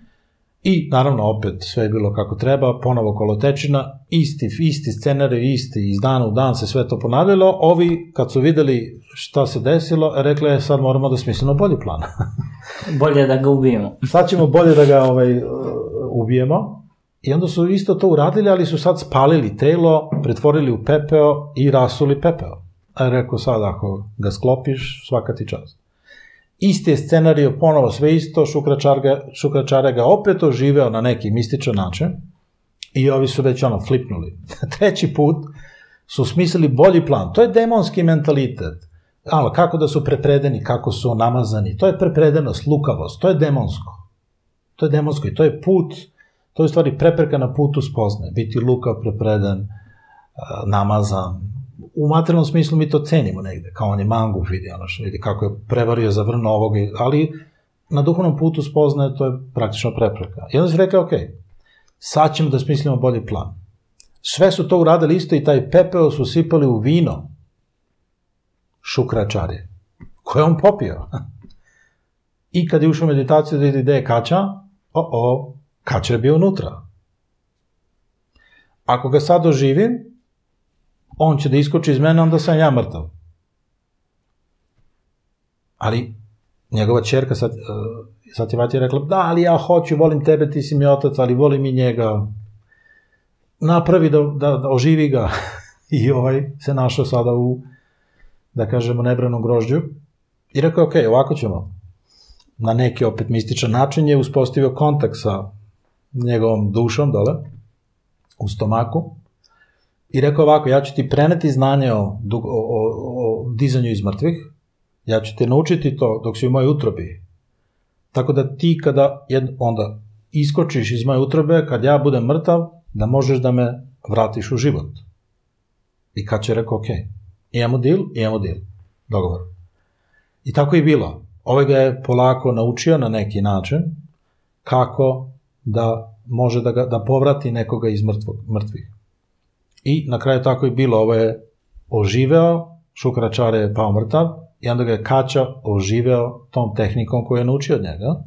I naravno, opet, sve je bilo kako treba, ponovo kolotečina, isti, isti scenarij, isti, iz dana u dan se sve to ponavljalo. Ovi, kad su videli šta se desilo, rekli je, sad moramo da smislimo bolji plan. Bolje da ga ubijemo. Sad ćemo bolje da ga ovaj, ubijemo. I onda su isto to uradili, ali su sad spalili telo, pretvorili u pepeo i rasuli pepeo. A je rekao, sad ako ga sklopiš, svaka ti čast. Isti je scenario, ponovo sve isto, Šukračarja ga opet oživeo na neki mističan način i ovi su već ono flipnuli. Treći put su smislili bolji plan. To je demonski mentalitet. Ali kako da su prepredeni, kako su namazani. To je prepredenost, lukavost. To je demonsko. To je demonsko i to je put, to je u stvari prepreka na putu spoznaje. Biti lukav, prepreden, namazan. U materijalnom smislu mi to cenimo negde, kao on je mangu vidi, ono što vidi kako je prevario za vrno ovoga, ali na duhovnom putu spoznaje to je praktično prepreka. I onda se rekao, ok, sad ćemo da smislimo bolji plan. Sve su to uradili isto i taj pepeo su sipali u vino šukračarje, koje on popio. I kad je ušao u meditaciju da vidi gde je Kaća, o, o, Kaća je bio unutra. Ako ga sad doživim, on će da iskoči iz mene, onda sam ja mrtav. Ali njegova ćerka sad, sad je vati rekla, da, ali ja hoću, volim tebe, ti si mi otac, ali volim i njega. Napravi da, da, da oživi ga. I ovaj se našao sada u, da kažemo, nebranom grožđu. I rekao, ok, ovako ćemo. Na neki opet mističan način je uspostavio kontakt sa njegovom dušom dole, u stomaku. I rekao ovako, ja ću ti preneti znanje o, o, o, o dizanju iz mrtvih, ja ću te naučiti to dok si u mojoj utrobi. Tako da ti kada jed, onda iskočiš iz moje utrobe, kad ja budem mrtav, da možeš da me vratiš u život. I kad će rekao, ok, imamo deal, imamo deal, dogovor. I tako je bilo. Ovaj ga je polako naučio na neki način kako da može da, ga, da povrati nekoga iz mrtvog, mrtvih. I na kraju tako je bilo. Ovo je oživeo, Šukračarja je pao mrtav i onda ga je Kaća oživeo tom tehnikom koju je naučio od njega.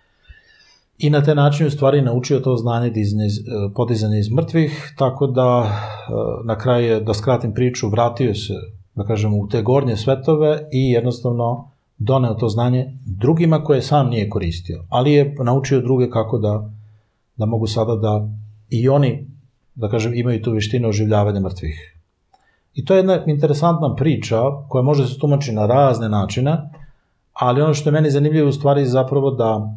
I na taj način u stvari naučio to znanje podizanja iz mrtvih, tako da na kraju, da skratim priču, vratio se, da kažemo, u te gornje svetove i jednostavno doneo to znanje drugima koje sam nije koristio, ali je naučio druge kako da, da mogu sada da i oni, da kažem, imaju tu veštinu oživljavanja mrtvih. I to je jedna interesantna priča koja može se tumači na razne načine, ali ono što je meni zanimljivo u stvari je zapravo da,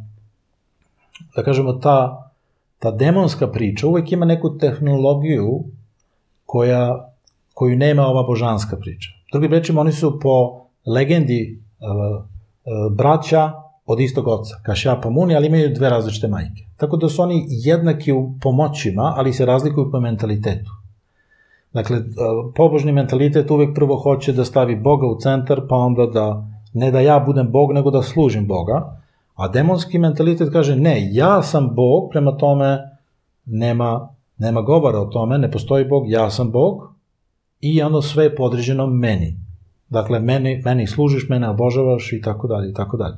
da kažemo, ta, ta demonska priča uvek ima neku tehnologiju koja, koju nema ova božanska priča. Drugim rečima, oni su po legendi uh, uh, braća od istog oca, Kašjapa Muni, ali imaju dve različite majke. Tako da su oni jednaki u pomoćima, ali se razlikuju po mentalitetu. Dakle, pobožni mentalitet uvek prvo hoće da stavi Boga u centar, pa onda da, ne da ja budem Bog, nego da služim Boga, a demonski mentalitet kaže, ne, ja sam Bog, prema tome nema, nema govora o tome, ne postoji Bog, ja sam Bog, i ono sve je podređeno meni. Dakle, meni, meni služiš, mene obožavaš i tako dalje, i tako dalje.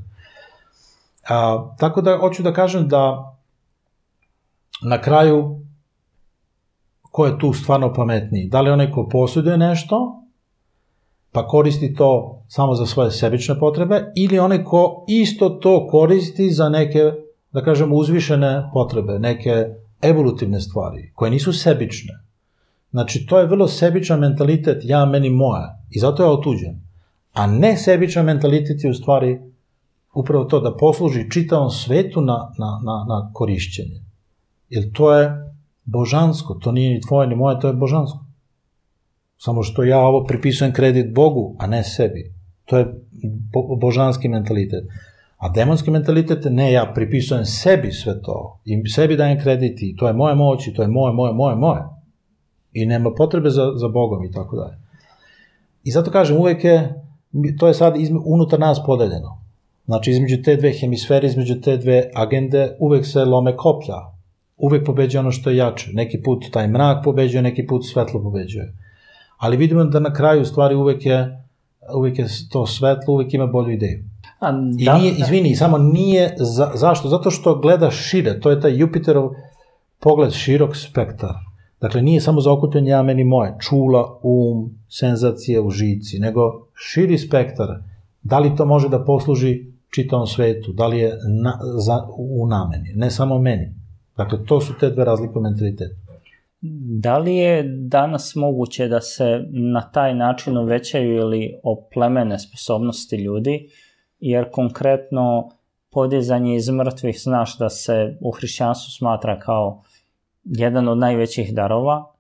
A, tako da, hoću da kažem da na kraju ko je tu stvarno pametniji? Da li onaj ko posjeduje nešto, pa koristi to samo za svoje sebične potrebe, ili onaj ko isto to koristi za neke, da kažemo, uzvišene potrebe, neke evolutivne stvari, koje nisu sebične. Znači, to je vrlo sebičan mentalitet, ja, meni, moje, i zato je otuđen. A ne sebičan mentalitet je u stvari upravo to, da posluži čitavom svetu na, na, na, na korišćenje. Jer to je božansko, to nije ni tvoje ni moje, to je božansko. Samo što ja ovo pripisujem kredit Bogu, a ne sebi. To je bo božanski mentalitet. A demonski mentalitet, ne, ja pripisujem sebi sve to, i sebi dajem kredit, i to je moje moći, to je moje, moje, moje, moje. I nema potrebe za, za Bogom i tako dalje. I zato kažem, uvek je, to je sad izme, unutar nas podeljeno. Znači, između te dve hemisfere, između te dve agende, uvek se lome koplja. Uvek pobeđuje ono što je jače. Neki put taj mrak pobeđuje, neki put svetlo pobeđuje. Ali vidimo da na kraju stvari uvek je, uvek je to svetlo, uvek ima bolju ideju. A, da, I nije, izvini, samo nije, za, zašto? Zato što gleda šire, to je taj Jupiterov pogled, širok spektar. Dakle, nije samo zaokupljanje ja, meni, moje, čula, um, senzacije, užici, nego širi spektar. Da li to može da posluži čitavom svetu, da li je na, za, u nameni, ne samo meni. Dakle, to su te dve razlike u mentalitetu. Da li je danas moguće da se na taj način uvećaju ili oplemene sposobnosti ljudi, jer konkretno podizanje iz mrtvih, znaš da se u hrišćanstvu smatra kao jedan od najvećih darova,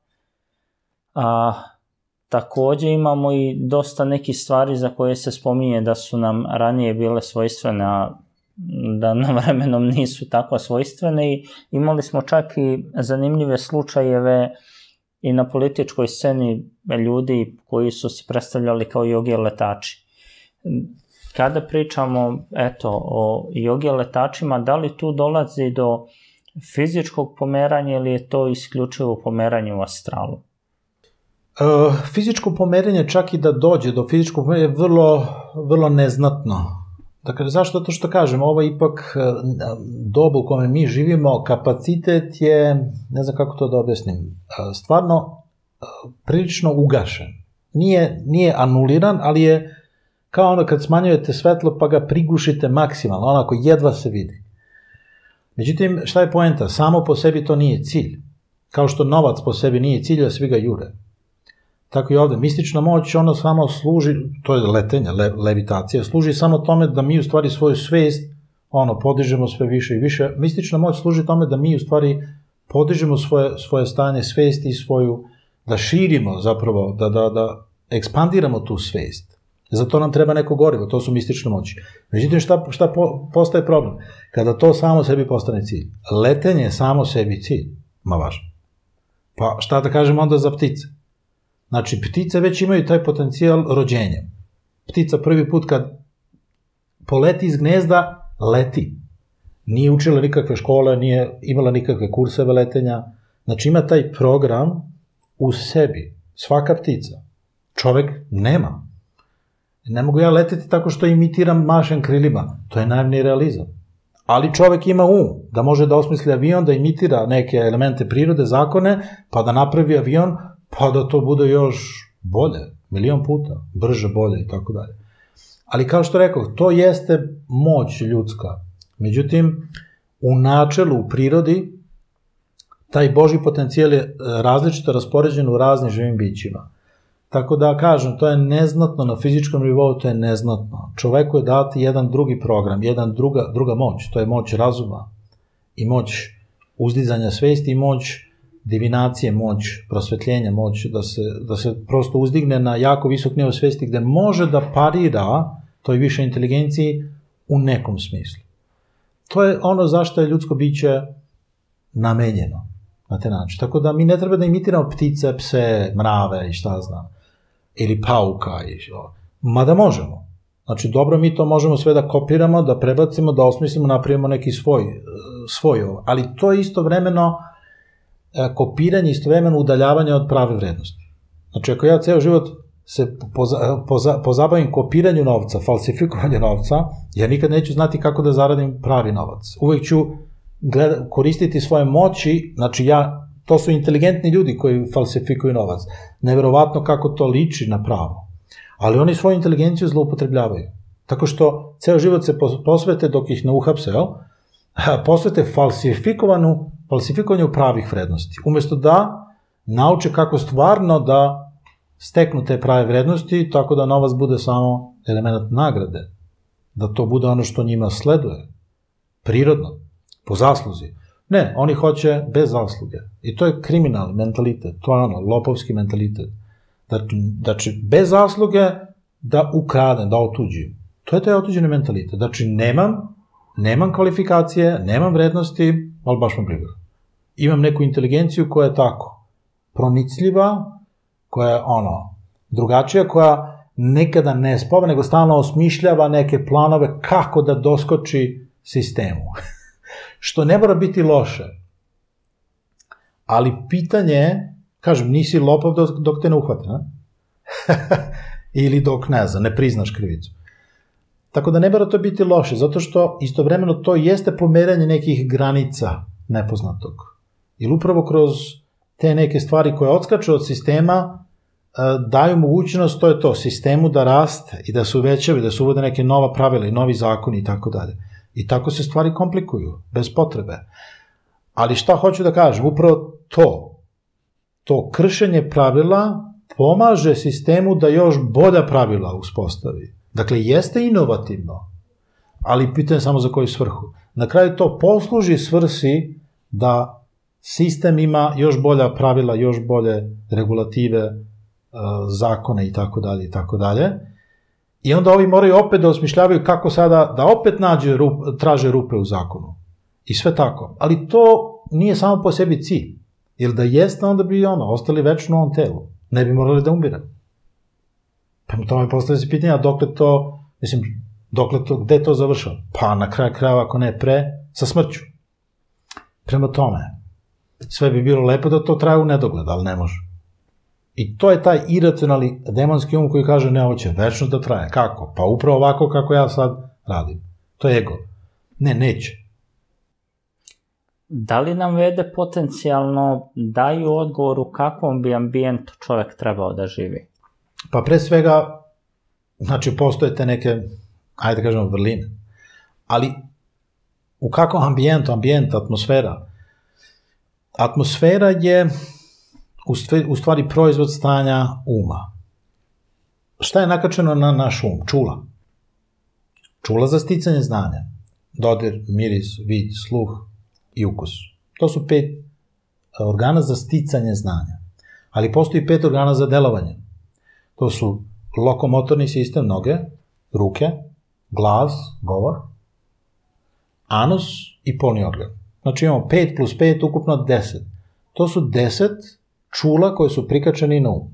a takođe imamo i dosta nekih stvari za koje se spominje da su nam ranije bile svojstvene, a da na vremenom nisu tako svojstvene, i imali smo čak i zanimljive slučajeve i na političkoj sceni ljudi koji su se predstavljali kao jogi letači. Kada pričamo, eto, o jogi letačima, da li tu dolazi do fizičkog pomeranja ili je to isključivo pomeranje u astralu? Fizičko pomerenje, čak i da dođe do fizičkog pomerenja, je vrlo, vrlo neznatno. Dakle, zašto? Zato što kažem, ovo je ipak doba u kome mi živimo, kapacitet je, ne znam kako to da objasnim, stvarno prilično ugašen. Nije, nije anuliran, ali je kao ono kad smanjujete svetlo pa ga prigušite maksimalno, onako jedva se vidi. Međutim, šta je poenta? Samo po sebi to nije cilj. Kao što novac po sebi nije cilj, a svi ga jure. Tako i ovde. Mistična moć, ono samo služi, to je letenje, le, levitacija, služi samo tome da mi u stvari svoju svest, ono, podižemo sve više i više. Mistična moć služi tome da mi u stvari podižemo svoje, svoje stanje svesti i svoju, da širimo zapravo, da, da, da ekspandiramo tu svest. Zato nam treba neko gorivo, to su mistične moći. Međutim, šta, šta po, postaje problem? Kada to samo sebi postane cilj. Letenje je samo sebi cilj. Ma važno. Pa šta da kažem onda za ptice? Znači, ptice već imaju taj potencijal rođenjem. Ptica prvi put kad poleti iz gnezda, leti. Nije učila nikakve škole, nije imala nikakve kurseve letenja. Znači, ima taj program u sebi. Svaka ptica. Čovek nema. Ne mogu ja leteti tako što imitiram mašem krilima. To je naivni realizam. Ali čovek ima um, da može da osmisli avion, da imitira neke elemente prirode, zakone, pa da napravi avion, pa da to bude još bolje, milion puta, brže, bolje i tako dalje. Ali kao što rekao, to jeste moć ljudska. Međutim, u načelu, u prirodi, taj Božji potencijal je različito raspoređen u raznim živim bićima. Tako da kažem, to je neznatno, na fizičkom nivou to je neznatno. Čoveku je dati jedan drugi program, jedan druga, druga moć, to je moć razuma i moć uzdizanja svesti i moć divinacije, moć prosvetljenja, moć da se, da se prosto uzdigne na jako visok nivo svesti gde može da parira toj više inteligenciji u nekom smislu. To je ono zašto je ljudsko biće namenjeno na te način. Tako da mi ne treba da imitiramo ptice, pse, mrave i šta znam, ili pauka, i mada možemo. Znači, dobro, mi to možemo sve da kopiramo, da prebacimo, da osmislimo, napravimo neki svoj, svoj ovo. Ali to je istovremeno kopiranje, istovremeno udaljavanje od prave vrednosti. Znači, ako ja ceo život se poza, poza, pozabavim kopiranju novca, falsifikovanju novca, ja nikad neću znati kako da zaradim pravi novac. Uvek ću gleda, koristiti svoje moći, znači ja, to su inteligentni ljudi koji falsifikuju novac. Neverovatno kako to liči na pravo. Ali oni svoju inteligenciju zloupotrebljavaju. Tako što ceo život se posvete dok ih ne uhapse, jel? Posvete falsifikovanju, falsifikovanju pravih vrednosti. Umesto da nauče kako stvarno da steknu te prave vrednosti, tako da novac bude samo element nagrade. Da to bude ono što njima sleduje. Prirodno. Po zasluzi. Ne, oni hoće bez zasluge. I to je kriminalni mentalitet. To je ono, lopovski mentalitet. Znači, bez zasluge da ukradem, da otuđim. To je taj otuđeni mentalitet. Znači, nemam, nemam kvalifikacije, nemam vrednosti, ali baš vam briga. Imam neku inteligenciju koja je tako pronicljiva, koja je ono, drugačija, koja nekada ne spava, nego stalno osmišljava neke planove kako da doskoči sistemu. Što ne mora biti loše. Ali pitanje je, kažem, nisi lopov dok, dok te ne uhvate, ne? Ili dok, ne znam, ne priznaš krivicu. Tako da ne mora to biti loše, zato što istovremeno to jeste pomeranje nekih granica nepoznatog. Ili upravo kroz te neke stvari koje odskaču od sistema daju mogućnost, to je to, sistemu da raste i da se uvećava i da se uvode neke nova pravila i novi zakoni i tako dalje. I tako se stvari komplikuju, bez potrebe. Ali šta hoću da kažem? Upravo to, to kršenje pravila pomaže sistemu da još bolja pravila uspostavi. Dakle, jeste inovativno, ali pitanje samo za koju svrhu. Na kraju to posluži svrsi da sistem ima još bolja pravila, još bolje regulative, zakone i tako dalje i tako dalje. I onda ovi moraju opet da osmišljavaju kako sada, da opet nađe rup, traže rupe u zakonu. I sve tako. Ali to nije samo po sebi cilj. Jer da jeste, onda bi ono, ostali večno u ovom telu. Ne bi morali da umire. Pa mi tome postavlja se pitanja, dokle to, mislim, dokle to, gde to završava? Pa na kraju krajeva, ako ne pre, sa smrću. Prema tome, sve bi bilo lepo da to traje u nedogled, ali ne može. I to je taj iracionalni demonski um koji kaže ne, ovo će večno da traje. Kako? Pa upravo ovako kako ja sad radim. To je ego. Ne, neće. Da li nam vede potencijalno daju odgovor u kakvom bi ambijentu čovek trebao da živi? Pa pre svega, znači postoje te neke, ajde da kažemo, vrline. Ali u kakvom ambijentu, ambijent, atmosfera? Atmosfera je u stvari proizvod stanja uma. Šta je nakačeno na naš um? Čula. Čula za sticanje znanja. Dodir, miris, vid, sluh i ukus. To su pet organa za sticanje znanja. Ali postoji pet organa za delovanje. To su lokomotorni sistem, noge, ruke, glas, govor, anus i polni organ. Znači imamo pet plus pet, ukupno deset. To su deset čula koje su prikačeni na um.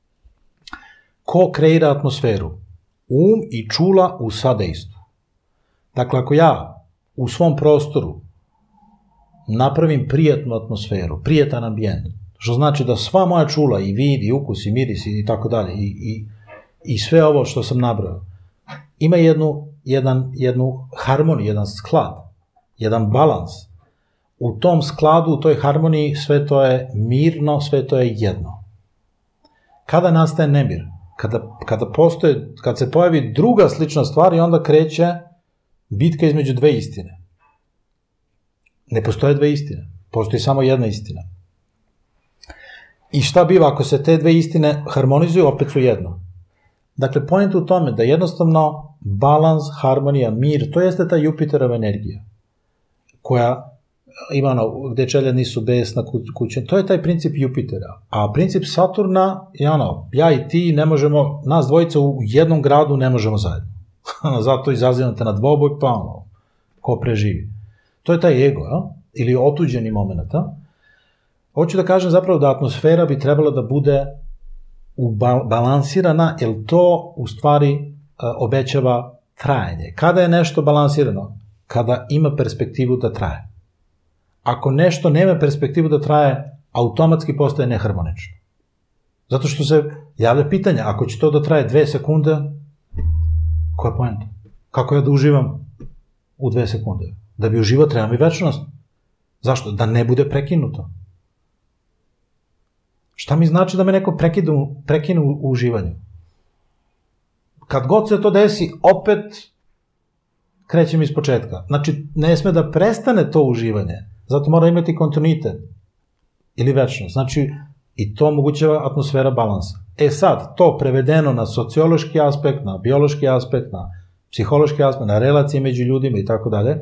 Ko kreira atmosferu? Um i čula u sadejstvu. Dakle, ako ja u svom prostoru napravim prijatnu atmosferu, prijatan ambijent, što znači da sva moja čula, i vid, i ukus, i miris, i tako dalje, i, i, i sve ovo što sam nabrao, ima jednu, jedan, jednu harmoniju, jedan sklad, jedan balans. U tom skladu, u toj harmoniji, sve to je mirno, sve to je jedno. Kada nastaje nemir? Kada, kada, postoje, kad se pojavi druga slična stvar i onda kreće bitka između dve istine. Ne postoje dve istine, postoji samo jedna istina. I šta biva ako se te dve istine harmonizuju, opet su jedno. Dakle, point u tome da jednostavno balans, harmonija, mir, to jeste ta Jupiterova energija, koja ima ono, gde čelja nisu besna kuća, to je taj princip Jupitera. A princip Saturna je ono, ja i ti ne možemo, nas dvojica u jednom gradu ne možemo zajedno. Zato izazivate na dvoboj, pa ono, ko preživi. To je taj ego, ja? Ili otuđeni moment. Ja? Hoću da kažem zapravo da atmosfera bi trebala da bude balansirana, jer to u stvari obećava trajanje. Kada je nešto balansirano? Kada ima perspektivu da traje. Ako nešto nema perspektivu da traje, automatski postaje neharmonično. Zato što se javlja pitanje, ako će to da traje dve sekunde, koja je poenta? Kako ja da uživam u dve sekunde? Da bi uživao, treba mi večnost. Zašto? Da ne bude prekinuto. Šta mi znači da me neko prekinu, prekinu u uživanju? Kad god se to desi, opet krećem iz početka. Znači, ne sme da prestane to uživanje. Zato mora imati kontinuitet ili večnost. Znači, i to omogućava atmosfera balansa. E sad, to prevedeno na sociološki aspekt, na biološki aspekt, na psihološki aspekt, na relacije među ljudima i tako dalje,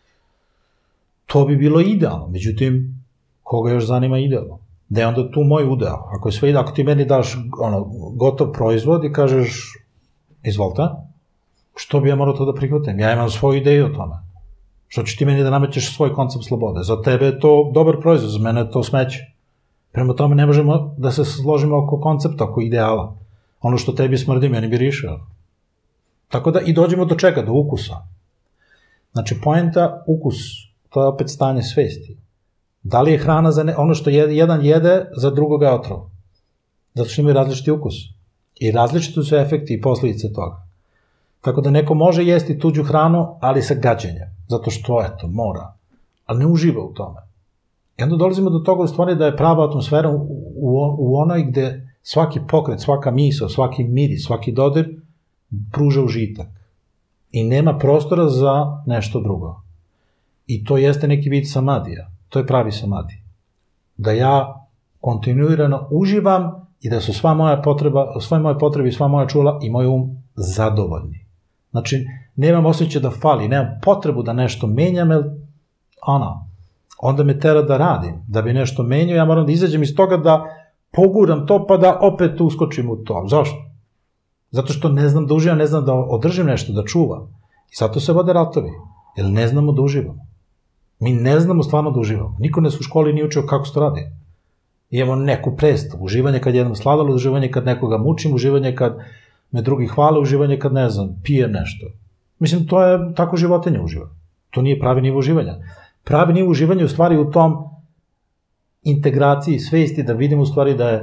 to bi bilo idealno. Međutim, koga još zanima idealno? Da je onda tu moj udeo. Ako je sve idealno, ako ti meni daš ono, gotov proizvod i kažeš, izvolite, što bi ja morao to da prihvatim? Ja imam svoju ideju o tome. Što ćeš ti meni da namećeš svoj koncept slobode? Za tebe je to dobar proizvod, za mene je to smeće. Prema tome ne možemo da se složimo oko koncepta, oko ideala. Ono što tebi smrdi, meni bi rišao. Tako da i dođemo do čega? Do ukusa. Znači, poenta, ukus, to je opet stanje svesti. Da li je hrana za ne, ono što jede, jedan jede, za drugoga je otrov? Zato što imaju različiti ukus. I različiti su efekti i posljedice toga. Tako da neko može jesti tuđu hranu, ali sa gađenjem. Zato što, eto, mora. Ali ne uživa u tome. I onda dolazimo do toga u stvari da je prava atmosfera u, u, u onoj gde svaki pokret, svaka misao, svaki miris, svaki dodir pruža užitak. I nema prostora za nešto drugo. I to jeste neki vid samadija. To je pravi samadij. Da ja kontinuirano uživam i da su sva moja potreba, sve moje potrebe i sva moja čula i moj um zadovoljni. Znači, nemam osjećaj da fali, nemam potrebu da nešto menjam, jer ono, onda me tera da radim. Da bi nešto menjao, ja moram da izađem iz toga da poguram to, pa da opet uskočim u to. Zašto? Zato što ne znam da uživam, ne znam da održim nešto, da čuvam. I zato se vode ratovi, jer ne znamo da uživamo. Mi ne znamo stvarno da uživamo. Niko nas u školi nije učio kako se to radi. Imamo neku predstavu. Uživanje kad jednom sladalo, uživanje kad nekoga mučim, uživanje kad me drugi hvale, uživanje kad, ne znam, pije nešto. Mislim, to je tako životinja uživa. To nije pravi nivo uživanja. Pravi nivo uživanja je u stvari u tom integraciji svesti, da vidimo u stvari da je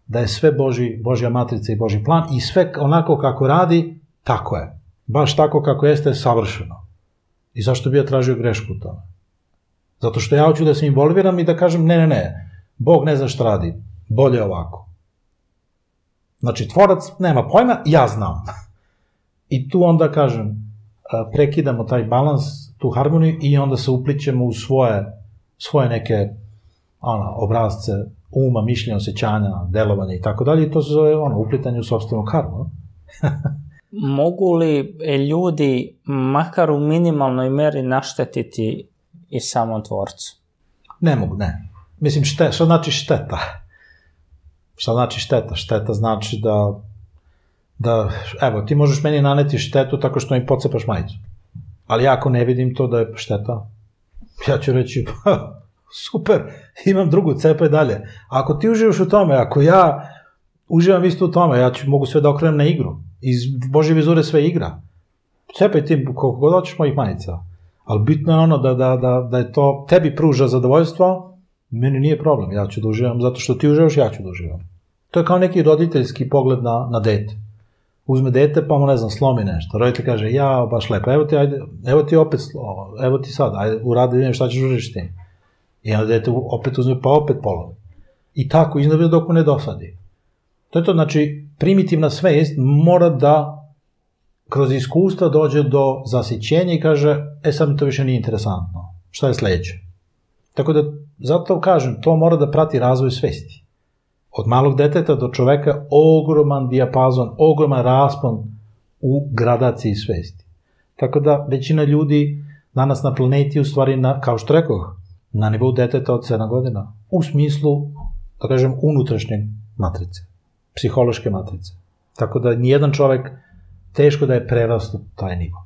da je sve Boži, Božja matrica i Boži plan i sve onako kako radi, tako je. Baš tako kako jeste, je savršeno. I zašto bi ja tražio grešku u tome? Zato što ja hoću da se involviram i da kažem ne, ne, ne, Bog ne zna šta radi, bolje ovako. Znači, tvorac nema pojma, ja znam. I tu onda, kažem, prekidamo taj balans, tu harmoniju i onda se uplićemo u svoje, svoje neke ono, obrazce uma, mišljenja, osjećanja, delovanja i tako dalje. I to se zove ono, uplitanje u sopstvenu karmu. Mogu li ljudi makar u minimalnoj meri naštetiti i samom tvorcu? Ne mogu, ne. Mislim, šte, šta znači šteta? Šta znači šteta? Šteta znači da, da, evo, ti možeš meni naneti štetu tako što mi pocepaš majicu. Ali ja ako ne vidim to da je šteta, ja ću reći, super, imam drugu, cepaj dalje. Ako ti uživaš u tome, ako ja uživam isto u tome, ja ću, mogu sve da okrenem na igru. Iz Božje vizure sve igra. Cepaj ti koliko god hoćeš mojih majica. Ali bitno je ono da, da, da, da je to tebi pruža zadovoljstvo, meni nije problem, ja ću da uživam, zato što ti uživaš, ja ću da uživam. To je kao neki roditeljski pogled na, na dete. Uzme dete, pa mu, ne znam, slomi nešto. Roditelj kaže, ja, baš lepo, evo ti, ajde, evo ti opet, evo ti sad, ajde, uradi, vidim šta ćeš užiš tim. I onda dete opet uzme, pa opet polovi. I tako, iznad dok mu ne dosadi. To je to, znači, primitivna svest mora da kroz iskustva dođe do zasićenja i kaže, e sad mi to više nije interesantno. Šta je sledeće? Tako da, zato kažem, to mora da prati razvoj svesti. Od malog deteta do čoveka ogroman dijapazon, ogroman raspon u gradaciji svesti. Tako da, većina ljudi danas na planeti, u stvari, na, kao što rekoh, na nivou deteta od sedam godina, u smislu, da kažem, unutrašnje matrice, psihološke matrice. Tako da, nijedan čovek teško da je prerastao taj nivo.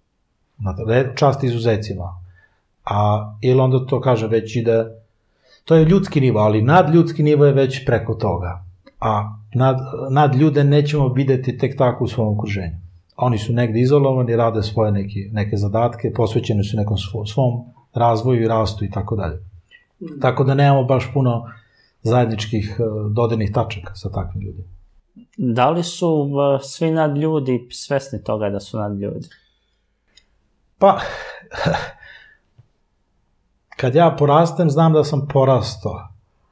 Čast izuzecima. A, ili onda to kaže već ide, to je ljudski nivo, ali nadljudski nivo je već preko toga. A nad, nad ljude nećemo videti tek tako u svom okruženju. Oni su negde izolovani, rade svoje neke, neke zadatke, posvećeni su nekom svom, svom razvoju i rastu i tako dalje. Tako da nemamo baš puno zajedničkih dodirnih tačaka sa takvim ljudima. Da li su svi nadljudi svesni toga da su nadljudi? Pa, kad ja porastem, znam da sam porastao.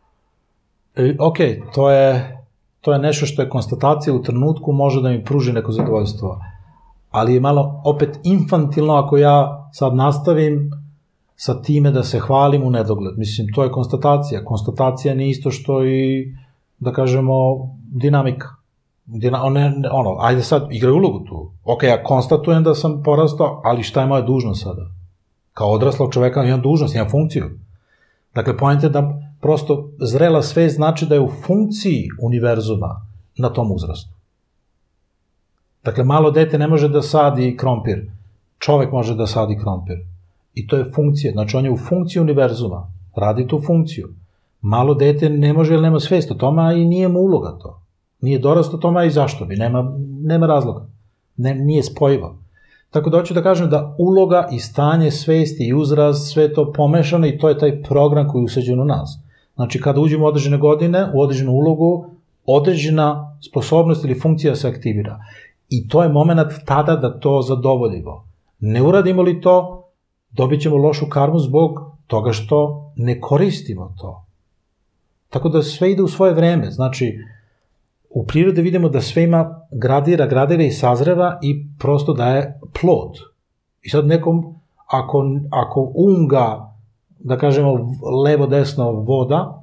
E, ok, to je, to je nešto što je konstatacija u trenutku, može da mi pruži neko zadovoljstvo. Ali je malo opet infantilno ako ja sad nastavim sa time da se hvalim u nedogled. Mislim, to je konstatacija. Konstatacija nije isto što i, da kažemo, dinamika. Dina, one, ono, ajde sad, igraj ulogu tu. Ok, ja konstatujem da sam porastao, ali šta je moja dužnost sada? Kao odraslog čoveka imam dužnost, imam funkciju. Dakle, point je da prosto zrela svest znači da je u funkciji univerzuma na tom uzrastu. Dakle, malo dete ne može da sadi krompir. Čovek može da sadi krompir. I to je funkcija. Znači, on je u funkciji univerzuma. Radi tu funkciju. Malo dete ne može ili nema svest o tome, i nije mu uloga to. Nije dorast o tome, i zašto bi? Nema, nema razloga. Ne, nije spojivo. Tako da hoću da kažem da uloga i stanje svesti i uzraz, sve to pomešano, i to je taj program koji je usađen u nas. Znači, kada uđemo u određene godine, u određenu ulogu, određena sposobnost ili funkcija se aktivira. I to je moment tada da to zadovoljimo. Ne uradimo li to, dobit ćemo lošu karmu zbog toga što ne koristimo to. Tako da sve ide u svoje vreme. Znači, u prirodi vidimo da sve ima gradira, gradira i sazreva i prosto daje plod. I sad nekom, ako, ako unga, da kažemo, levo, desno voda,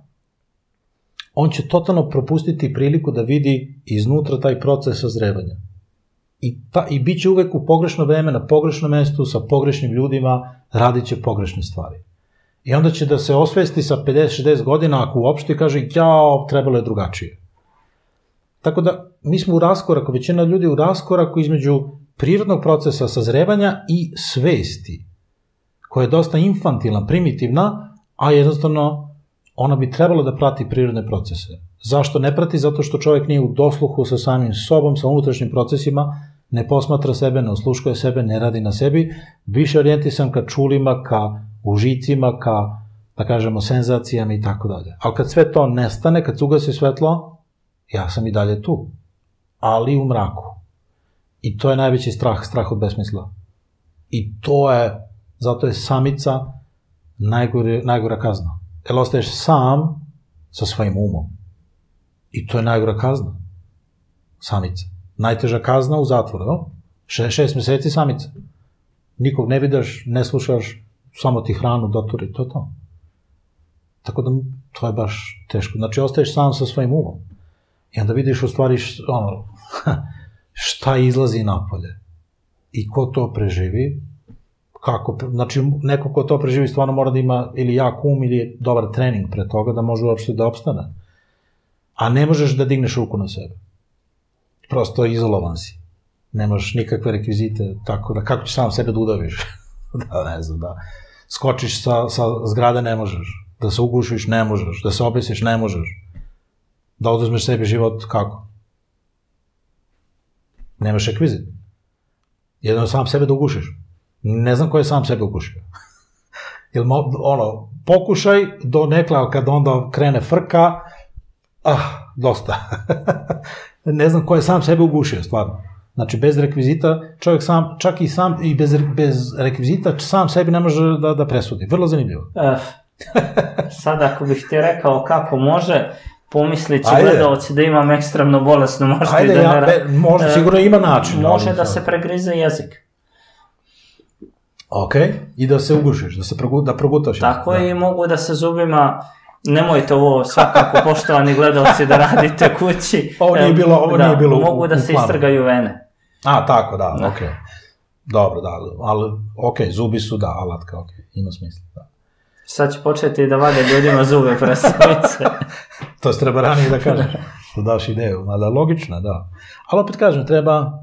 on će totalno propustiti priliku da vidi iznutra taj proces sazrevanja. I, ta, i bit će uvek u pogrešno vreme, na pogrešnom mestu, sa pogrešnim ljudima, radit će pogrešne stvari. I onda će da se osvesti sa pedeset šezdeset godina, ako uopšte kaže, jao, trebalo je drugačije. Tako da, mi smo u raskoraku, većina ljudi u raskoraku između prirodnog procesa sazrevanja i svesti, koja je dosta infantilna, primitivna, a jednostavno ona bi trebala da prati prirodne procese. Zašto ne prati? Zato što čovjek nije u dosluhu sa samim sobom, sa unutrašnjim procesima, ne posmatra sebe, ne osluškuje sebe, ne radi na sebi, više orijentisan ka čulima, ka užicima, ka, da kažemo, senzacijama i tako dalje. Ali kad sve to nestane, kad se ugasi svetlo, ja sam i dalje tu, ali u mraku. I to je najveći strah, strah od besmisla. I to je, zato je samica najgore, najgora kazna. Jer ostaješ sam sa svojim umom. I to je najgora kazna. Samica. Najteža kazna u zatvoru, no? Še, šest meseci samica. Nikog ne vidaš, ne slušaš, samo ti hranu doturi, to je to. Tako da to je baš teško. Znači, ostaješ sam sa svojim umom. I onda vidiš u stvari ono, šta izlazi napolje. I ko to preživi, kako, znači, neko ko to preživi stvarno mora da ima ili jak um ili dobar trening pre toga da može uopšte da opstane. A ne možeš da digneš ruku na sebe. Prosto izolovan si. Nemaš nikakve rekvizite, tako da kako ćeš sam sebe da udaviš? Da, ne znam, da skočiš sa, sa zgrade ne možeš, da se ugušiš ne možeš, da se obesiš ne možeš, da oduzmeš sebi život kako? Nemaš rekvizit. Jedno sam sebe da ugušiš. Ne znam ko je sam sebe ugušio. Jer ono, pokušaj do nekla kad onda krene frka, ah, dosta. Ne znam ko je sam sebe ugušio, stvarno. Znači, bez rekvizita, čovjek sam, čak i sam, i bez, bez rekvizita, sam sebi ne može da, da presudi. Vrlo zanimljivo. Uh, sad, ako bih ti rekao kako može, pomislit će gledalci da imam ekstremno bolesnu možda i da ja, ne... Be, može, sigurno ima način. Može da se pregrize jezik. Ok, i da se ugušiš, da se progu, da progutaš. Tako je, i mogu da se zubima... Nemojte ovo svakako, poštovani gledalci, da radite kući. Ovo nije bilo, ovo da, nije bilo mogu u, da u se istrgaju vene. A, tako, da, da. Ok. Dobro, da, ali, ok, zubi su, da, alatka, ok, ima smisla, da. Sad će početi da vade ljudima zube presamice. To se treba ranije da kažeš, da daš ideju, mada logično, da. Ali opet kažem, treba,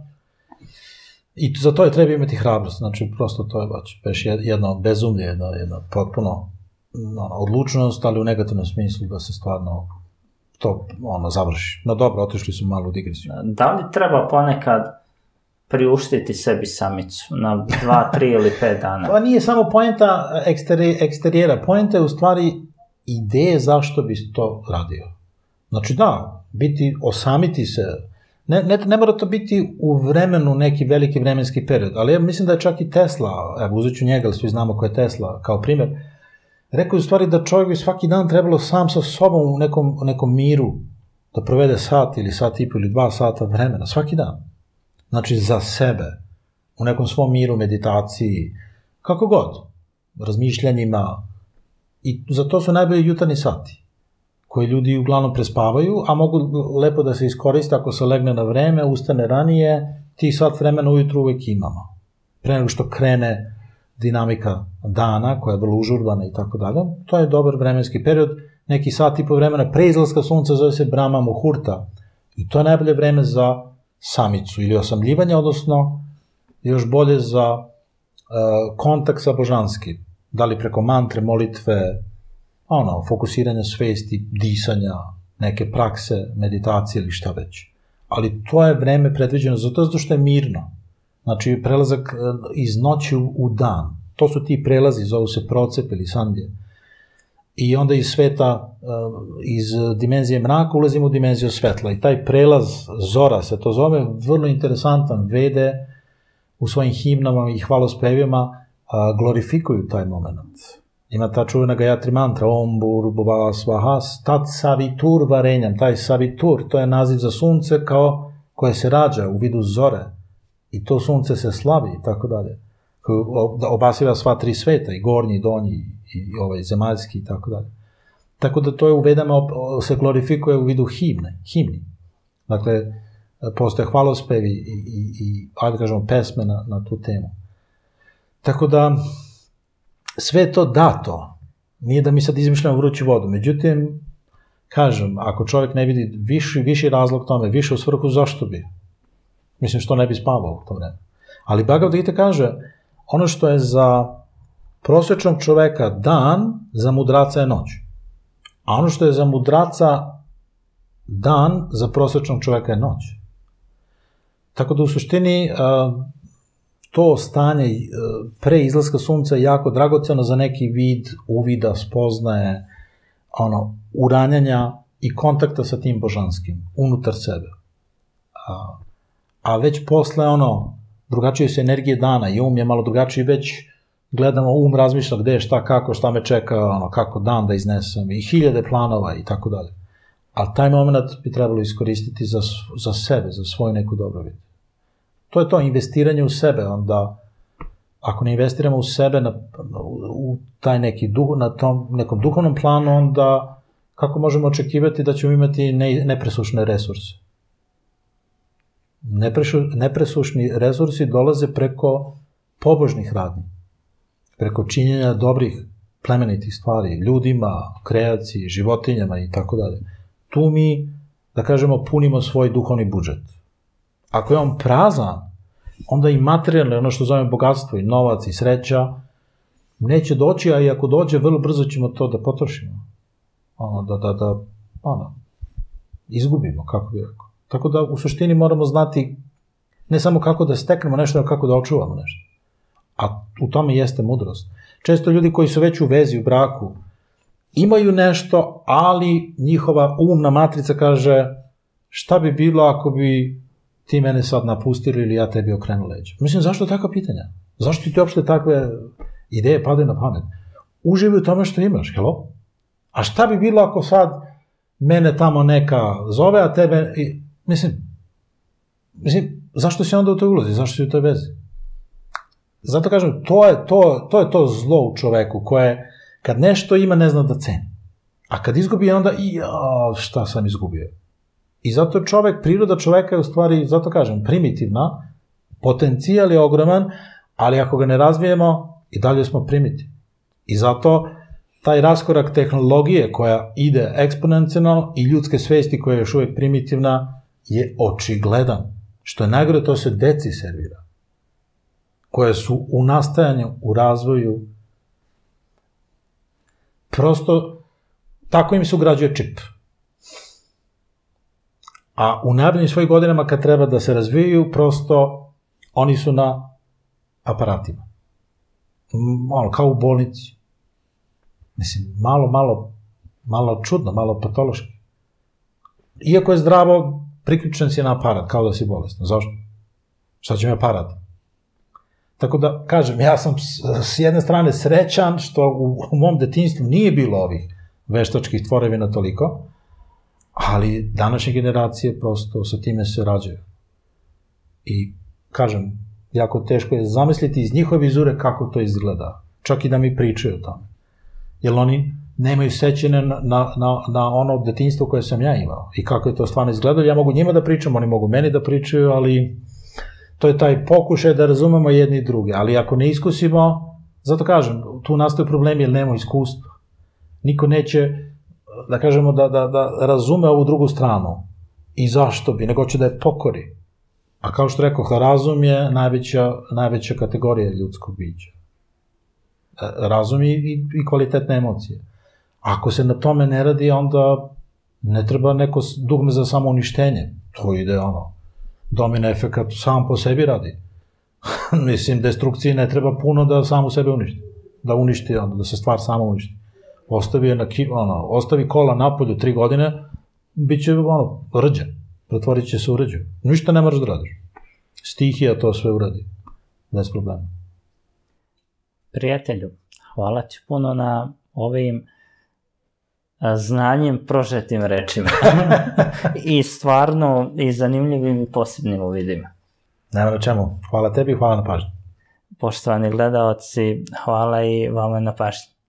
i za to je treba imati hrabrost, znači, prosto to je baš jedno bezumlje, jedno, jedno potpuno, ono, odlučnost, ali u negativnom smislu da se stvarno to ono, završi. No dobro, otišli su malo u digresiju. Da li treba ponekad priuštiti sebi samicu na dva, tri ili pet dana? Pa nije samo poenta eksteri, eksterijera, poenta je u stvari ideje zašto bi to radio. Znači da, biti, osamiti se, ne, ne, ne mora to biti u vremenu neki veliki vremenski period, ali ja mislim da je čak i Tesla, evo uzet ću njega, ali svi znamo ko je Tesla kao primjer, rekao je u stvari da čovjek bi svaki dan trebalo sam sa sobom u nekom, nekom miru da provede sat ili sat i po ili dva sata vremena, svaki dan. Znači za sebe, u nekom svom miru, meditaciji, kako god, razmišljanjima. I za to su najbolji jutarnji sati, koji ljudi uglavnom prespavaju, a mogu lepo da se iskoriste ako se legne na vreme, ustane ranije, ti sat vremena ujutru uvek imamo. Pre nego što krene dinamika dana, koja je vrlo užurbana i tako dalje, to je dobar vremenski period, neki sat i po vremena pre izlaska sunca zove se Brahma Muhurta i to je najbolje vreme za samicu ili osamljivanje, odnosno još bolje za uh, kontakt sa božanskim, da li preko mantre, molitve, ono, fokusiranja svesti, disanja, neke prakse, meditacije ili šta već. Ali to je vreme predviđeno zato, zato što je mirno. Znači, prelazak iz noći u dan. To su ti prelazi, zovu se procep ili sandje. I onda iz sveta, iz dimenzije mraka ulazimo u dimenziju svetla. I taj prelaz, zora se to zove, vrlo interesantan. Vede u svojim himnama i hvalospevima glorifikuju taj moment. Ima ta čuvena Gayatri mantra, Om Bhurvubhuva Svaha, Tat Savitur Varenjam. Taj Savitur, to je naziv za sunce kao koje se rađa u vidu zore. I to sunce se slavi i tako dalje. Obasiva sva tri sveta, i gornji, i donji, i ovaj zemaljski i tako dalje. Tako da to je u vedama se glorifikuje u vidu himne, himni. Dakle, postoje hvalospevi i, i, i ajde kažemo, pesme na, na tu temu. Tako da, sve to dato, nije da mi sad izmišljamo vruću vodu, međutim, kažem, ako čovjek ne vidi viši, viši razlog tome, više u svrhu, zašto bi? Mislim, što ne bi spavao u to vreme. Ali Bhagavad Gita kaže, ono što je za prosječnog čoveka dan, za mudraca je noć. A ono što je za mudraca dan, za prosječnog čoveka je noć. Tako da u suštini to stanje pre izlaska sunca je jako dragoceno za neki vid uvida, spoznaje, ono, uranjanja i kontakta sa tim božanskim, unutar sebe. A, a već posle ono, drugačije su energije dana i um je malo drugačiji, već gledamo, um razmišlja gde je, šta, kako, šta me čeka, ono, kako dan da iznesem i hiljade planova i tako dalje. Ali taj moment bi trebalo iskoristiti za, za sebe, za svoju neku dobrobit. To je to, investiranje u sebe, onda ako ne investiramo u sebe na, u taj neki duh, na tom nekom duhovnom planu, onda kako možemo očekivati da ćemo imati ne, nepresušne resurse? Neprešu, nepresušni resursi dolaze preko pobožnih radnji, preko činjenja dobrih, plemenitih stvari, ljudima, kreaciji, životinjama i tako dalje. Tu mi, da kažemo, punimo svoj duhovni budžet. Ako je on prazan, onda i materijalno, ono što zovemo bogatstvo, i novac, i sreća, neće doći, a i ako dođe, vrlo brzo ćemo to da potrošimo. Ono, da, da, da, ono, izgubimo, kako bi rekao. Tako da, u suštini moramo znati ne samo kako da steknemo nešto, nego kako da očuvamo nešto. A u tome jeste mudrost. Često ljudi koji su već u vezi, u braku, imaju nešto, ali njihova umna matrica kaže šta bi bilo ako bi ti mene sad napustili ili ja tebi okrenu leđa. Mislim, zašto takva pitanja? Zašto ti uopšte takve ideje padaju na pamet? Uživaj u tome što imaš, hello? A šta bi bilo ako sad mene tamo neka zove, a tebe... I, mislim, mislim, zašto si onda u toj ulozi? Zašto si u toj vezi? Zato kažem, to je to, to je to zlo u čoveku koje kad nešto ima ne zna da ceni. A kad izgubi onda i ja, šta sam izgubio? I zato je čovek, priroda čoveka je u stvari, zato kažem, primitivna, potencijal je ogroman, ali ako ga ne razvijemo, i dalje smo primitivni. I zato taj raskorak tehnologije koja ide eksponencijalno i ljudske svesti koja je još uvijek primitivna je očigledan. Što je najgore, to se deci servira. Koje su u nastajanju, u razvoju, prosto tako im se ugrađuje čip. A u najboljim svojim godinama kad treba da se razvijaju, prosto oni su na aparatima. Malo, kao u bolnici. Mislim, malo, malo, malo čudno, malo patološki. Iako je zdravo, priključen si na aparat, kao da si bolestan. Zašto? Šta će mi aparat? Tako da, kažem, ja sam s jedne strane srećan što u, u mom detinjstvu nije bilo ovih veštačkih tvorevina toliko, ali današnje generacije prosto sa time se rađaju. I, kažem, jako teško je zamisliti iz njihove vizure kako to izgleda. Čak i da mi pričaju o tome. Jer oni nemaju sećene na, na, na, na ono detinjstvo koje sam ja imao. I kako je to stvarno izgledalo. Ja mogu njima da pričam, oni mogu meni da pričaju, ali to je taj pokušaj da razumemo jedni i druge. Ali ako ne iskusimo, zato kažem, tu nastaju problemi jer nema iskustva. Niko neće, da kažemo, da, da, da razume ovu drugu stranu. I zašto bi, nego će da je pokori. A kao što rekao, razum je najveća, najveća kategorija ljudskog bića. Razum i, i kvalitetne emocije. Ako se na tome ne radi, onda ne treba neko dugme za samouništenje. To ide ono, domino efekat sam po sebi radi. Mislim, destrukciji ne treba puno da samo sebe uništi. Da uništi, onda, da se stvar samo uništi. Ostavi, je na, ono, ostavi kola napolju tri godine, bit će ono, rđe. Pretvorit će se u rđu. Ništa ne moraš da radiš. Stihija to sve uradi. Bez problema. Prijatelju, hvala ti puno na ovim znanjem prožetim rečima. I stvarno i zanimljivim i posebnim uvidima. Nema na čemu. Hvala tebi i hvala na pažnji. Poštovani gledaoci, hvala i vama na pažnji.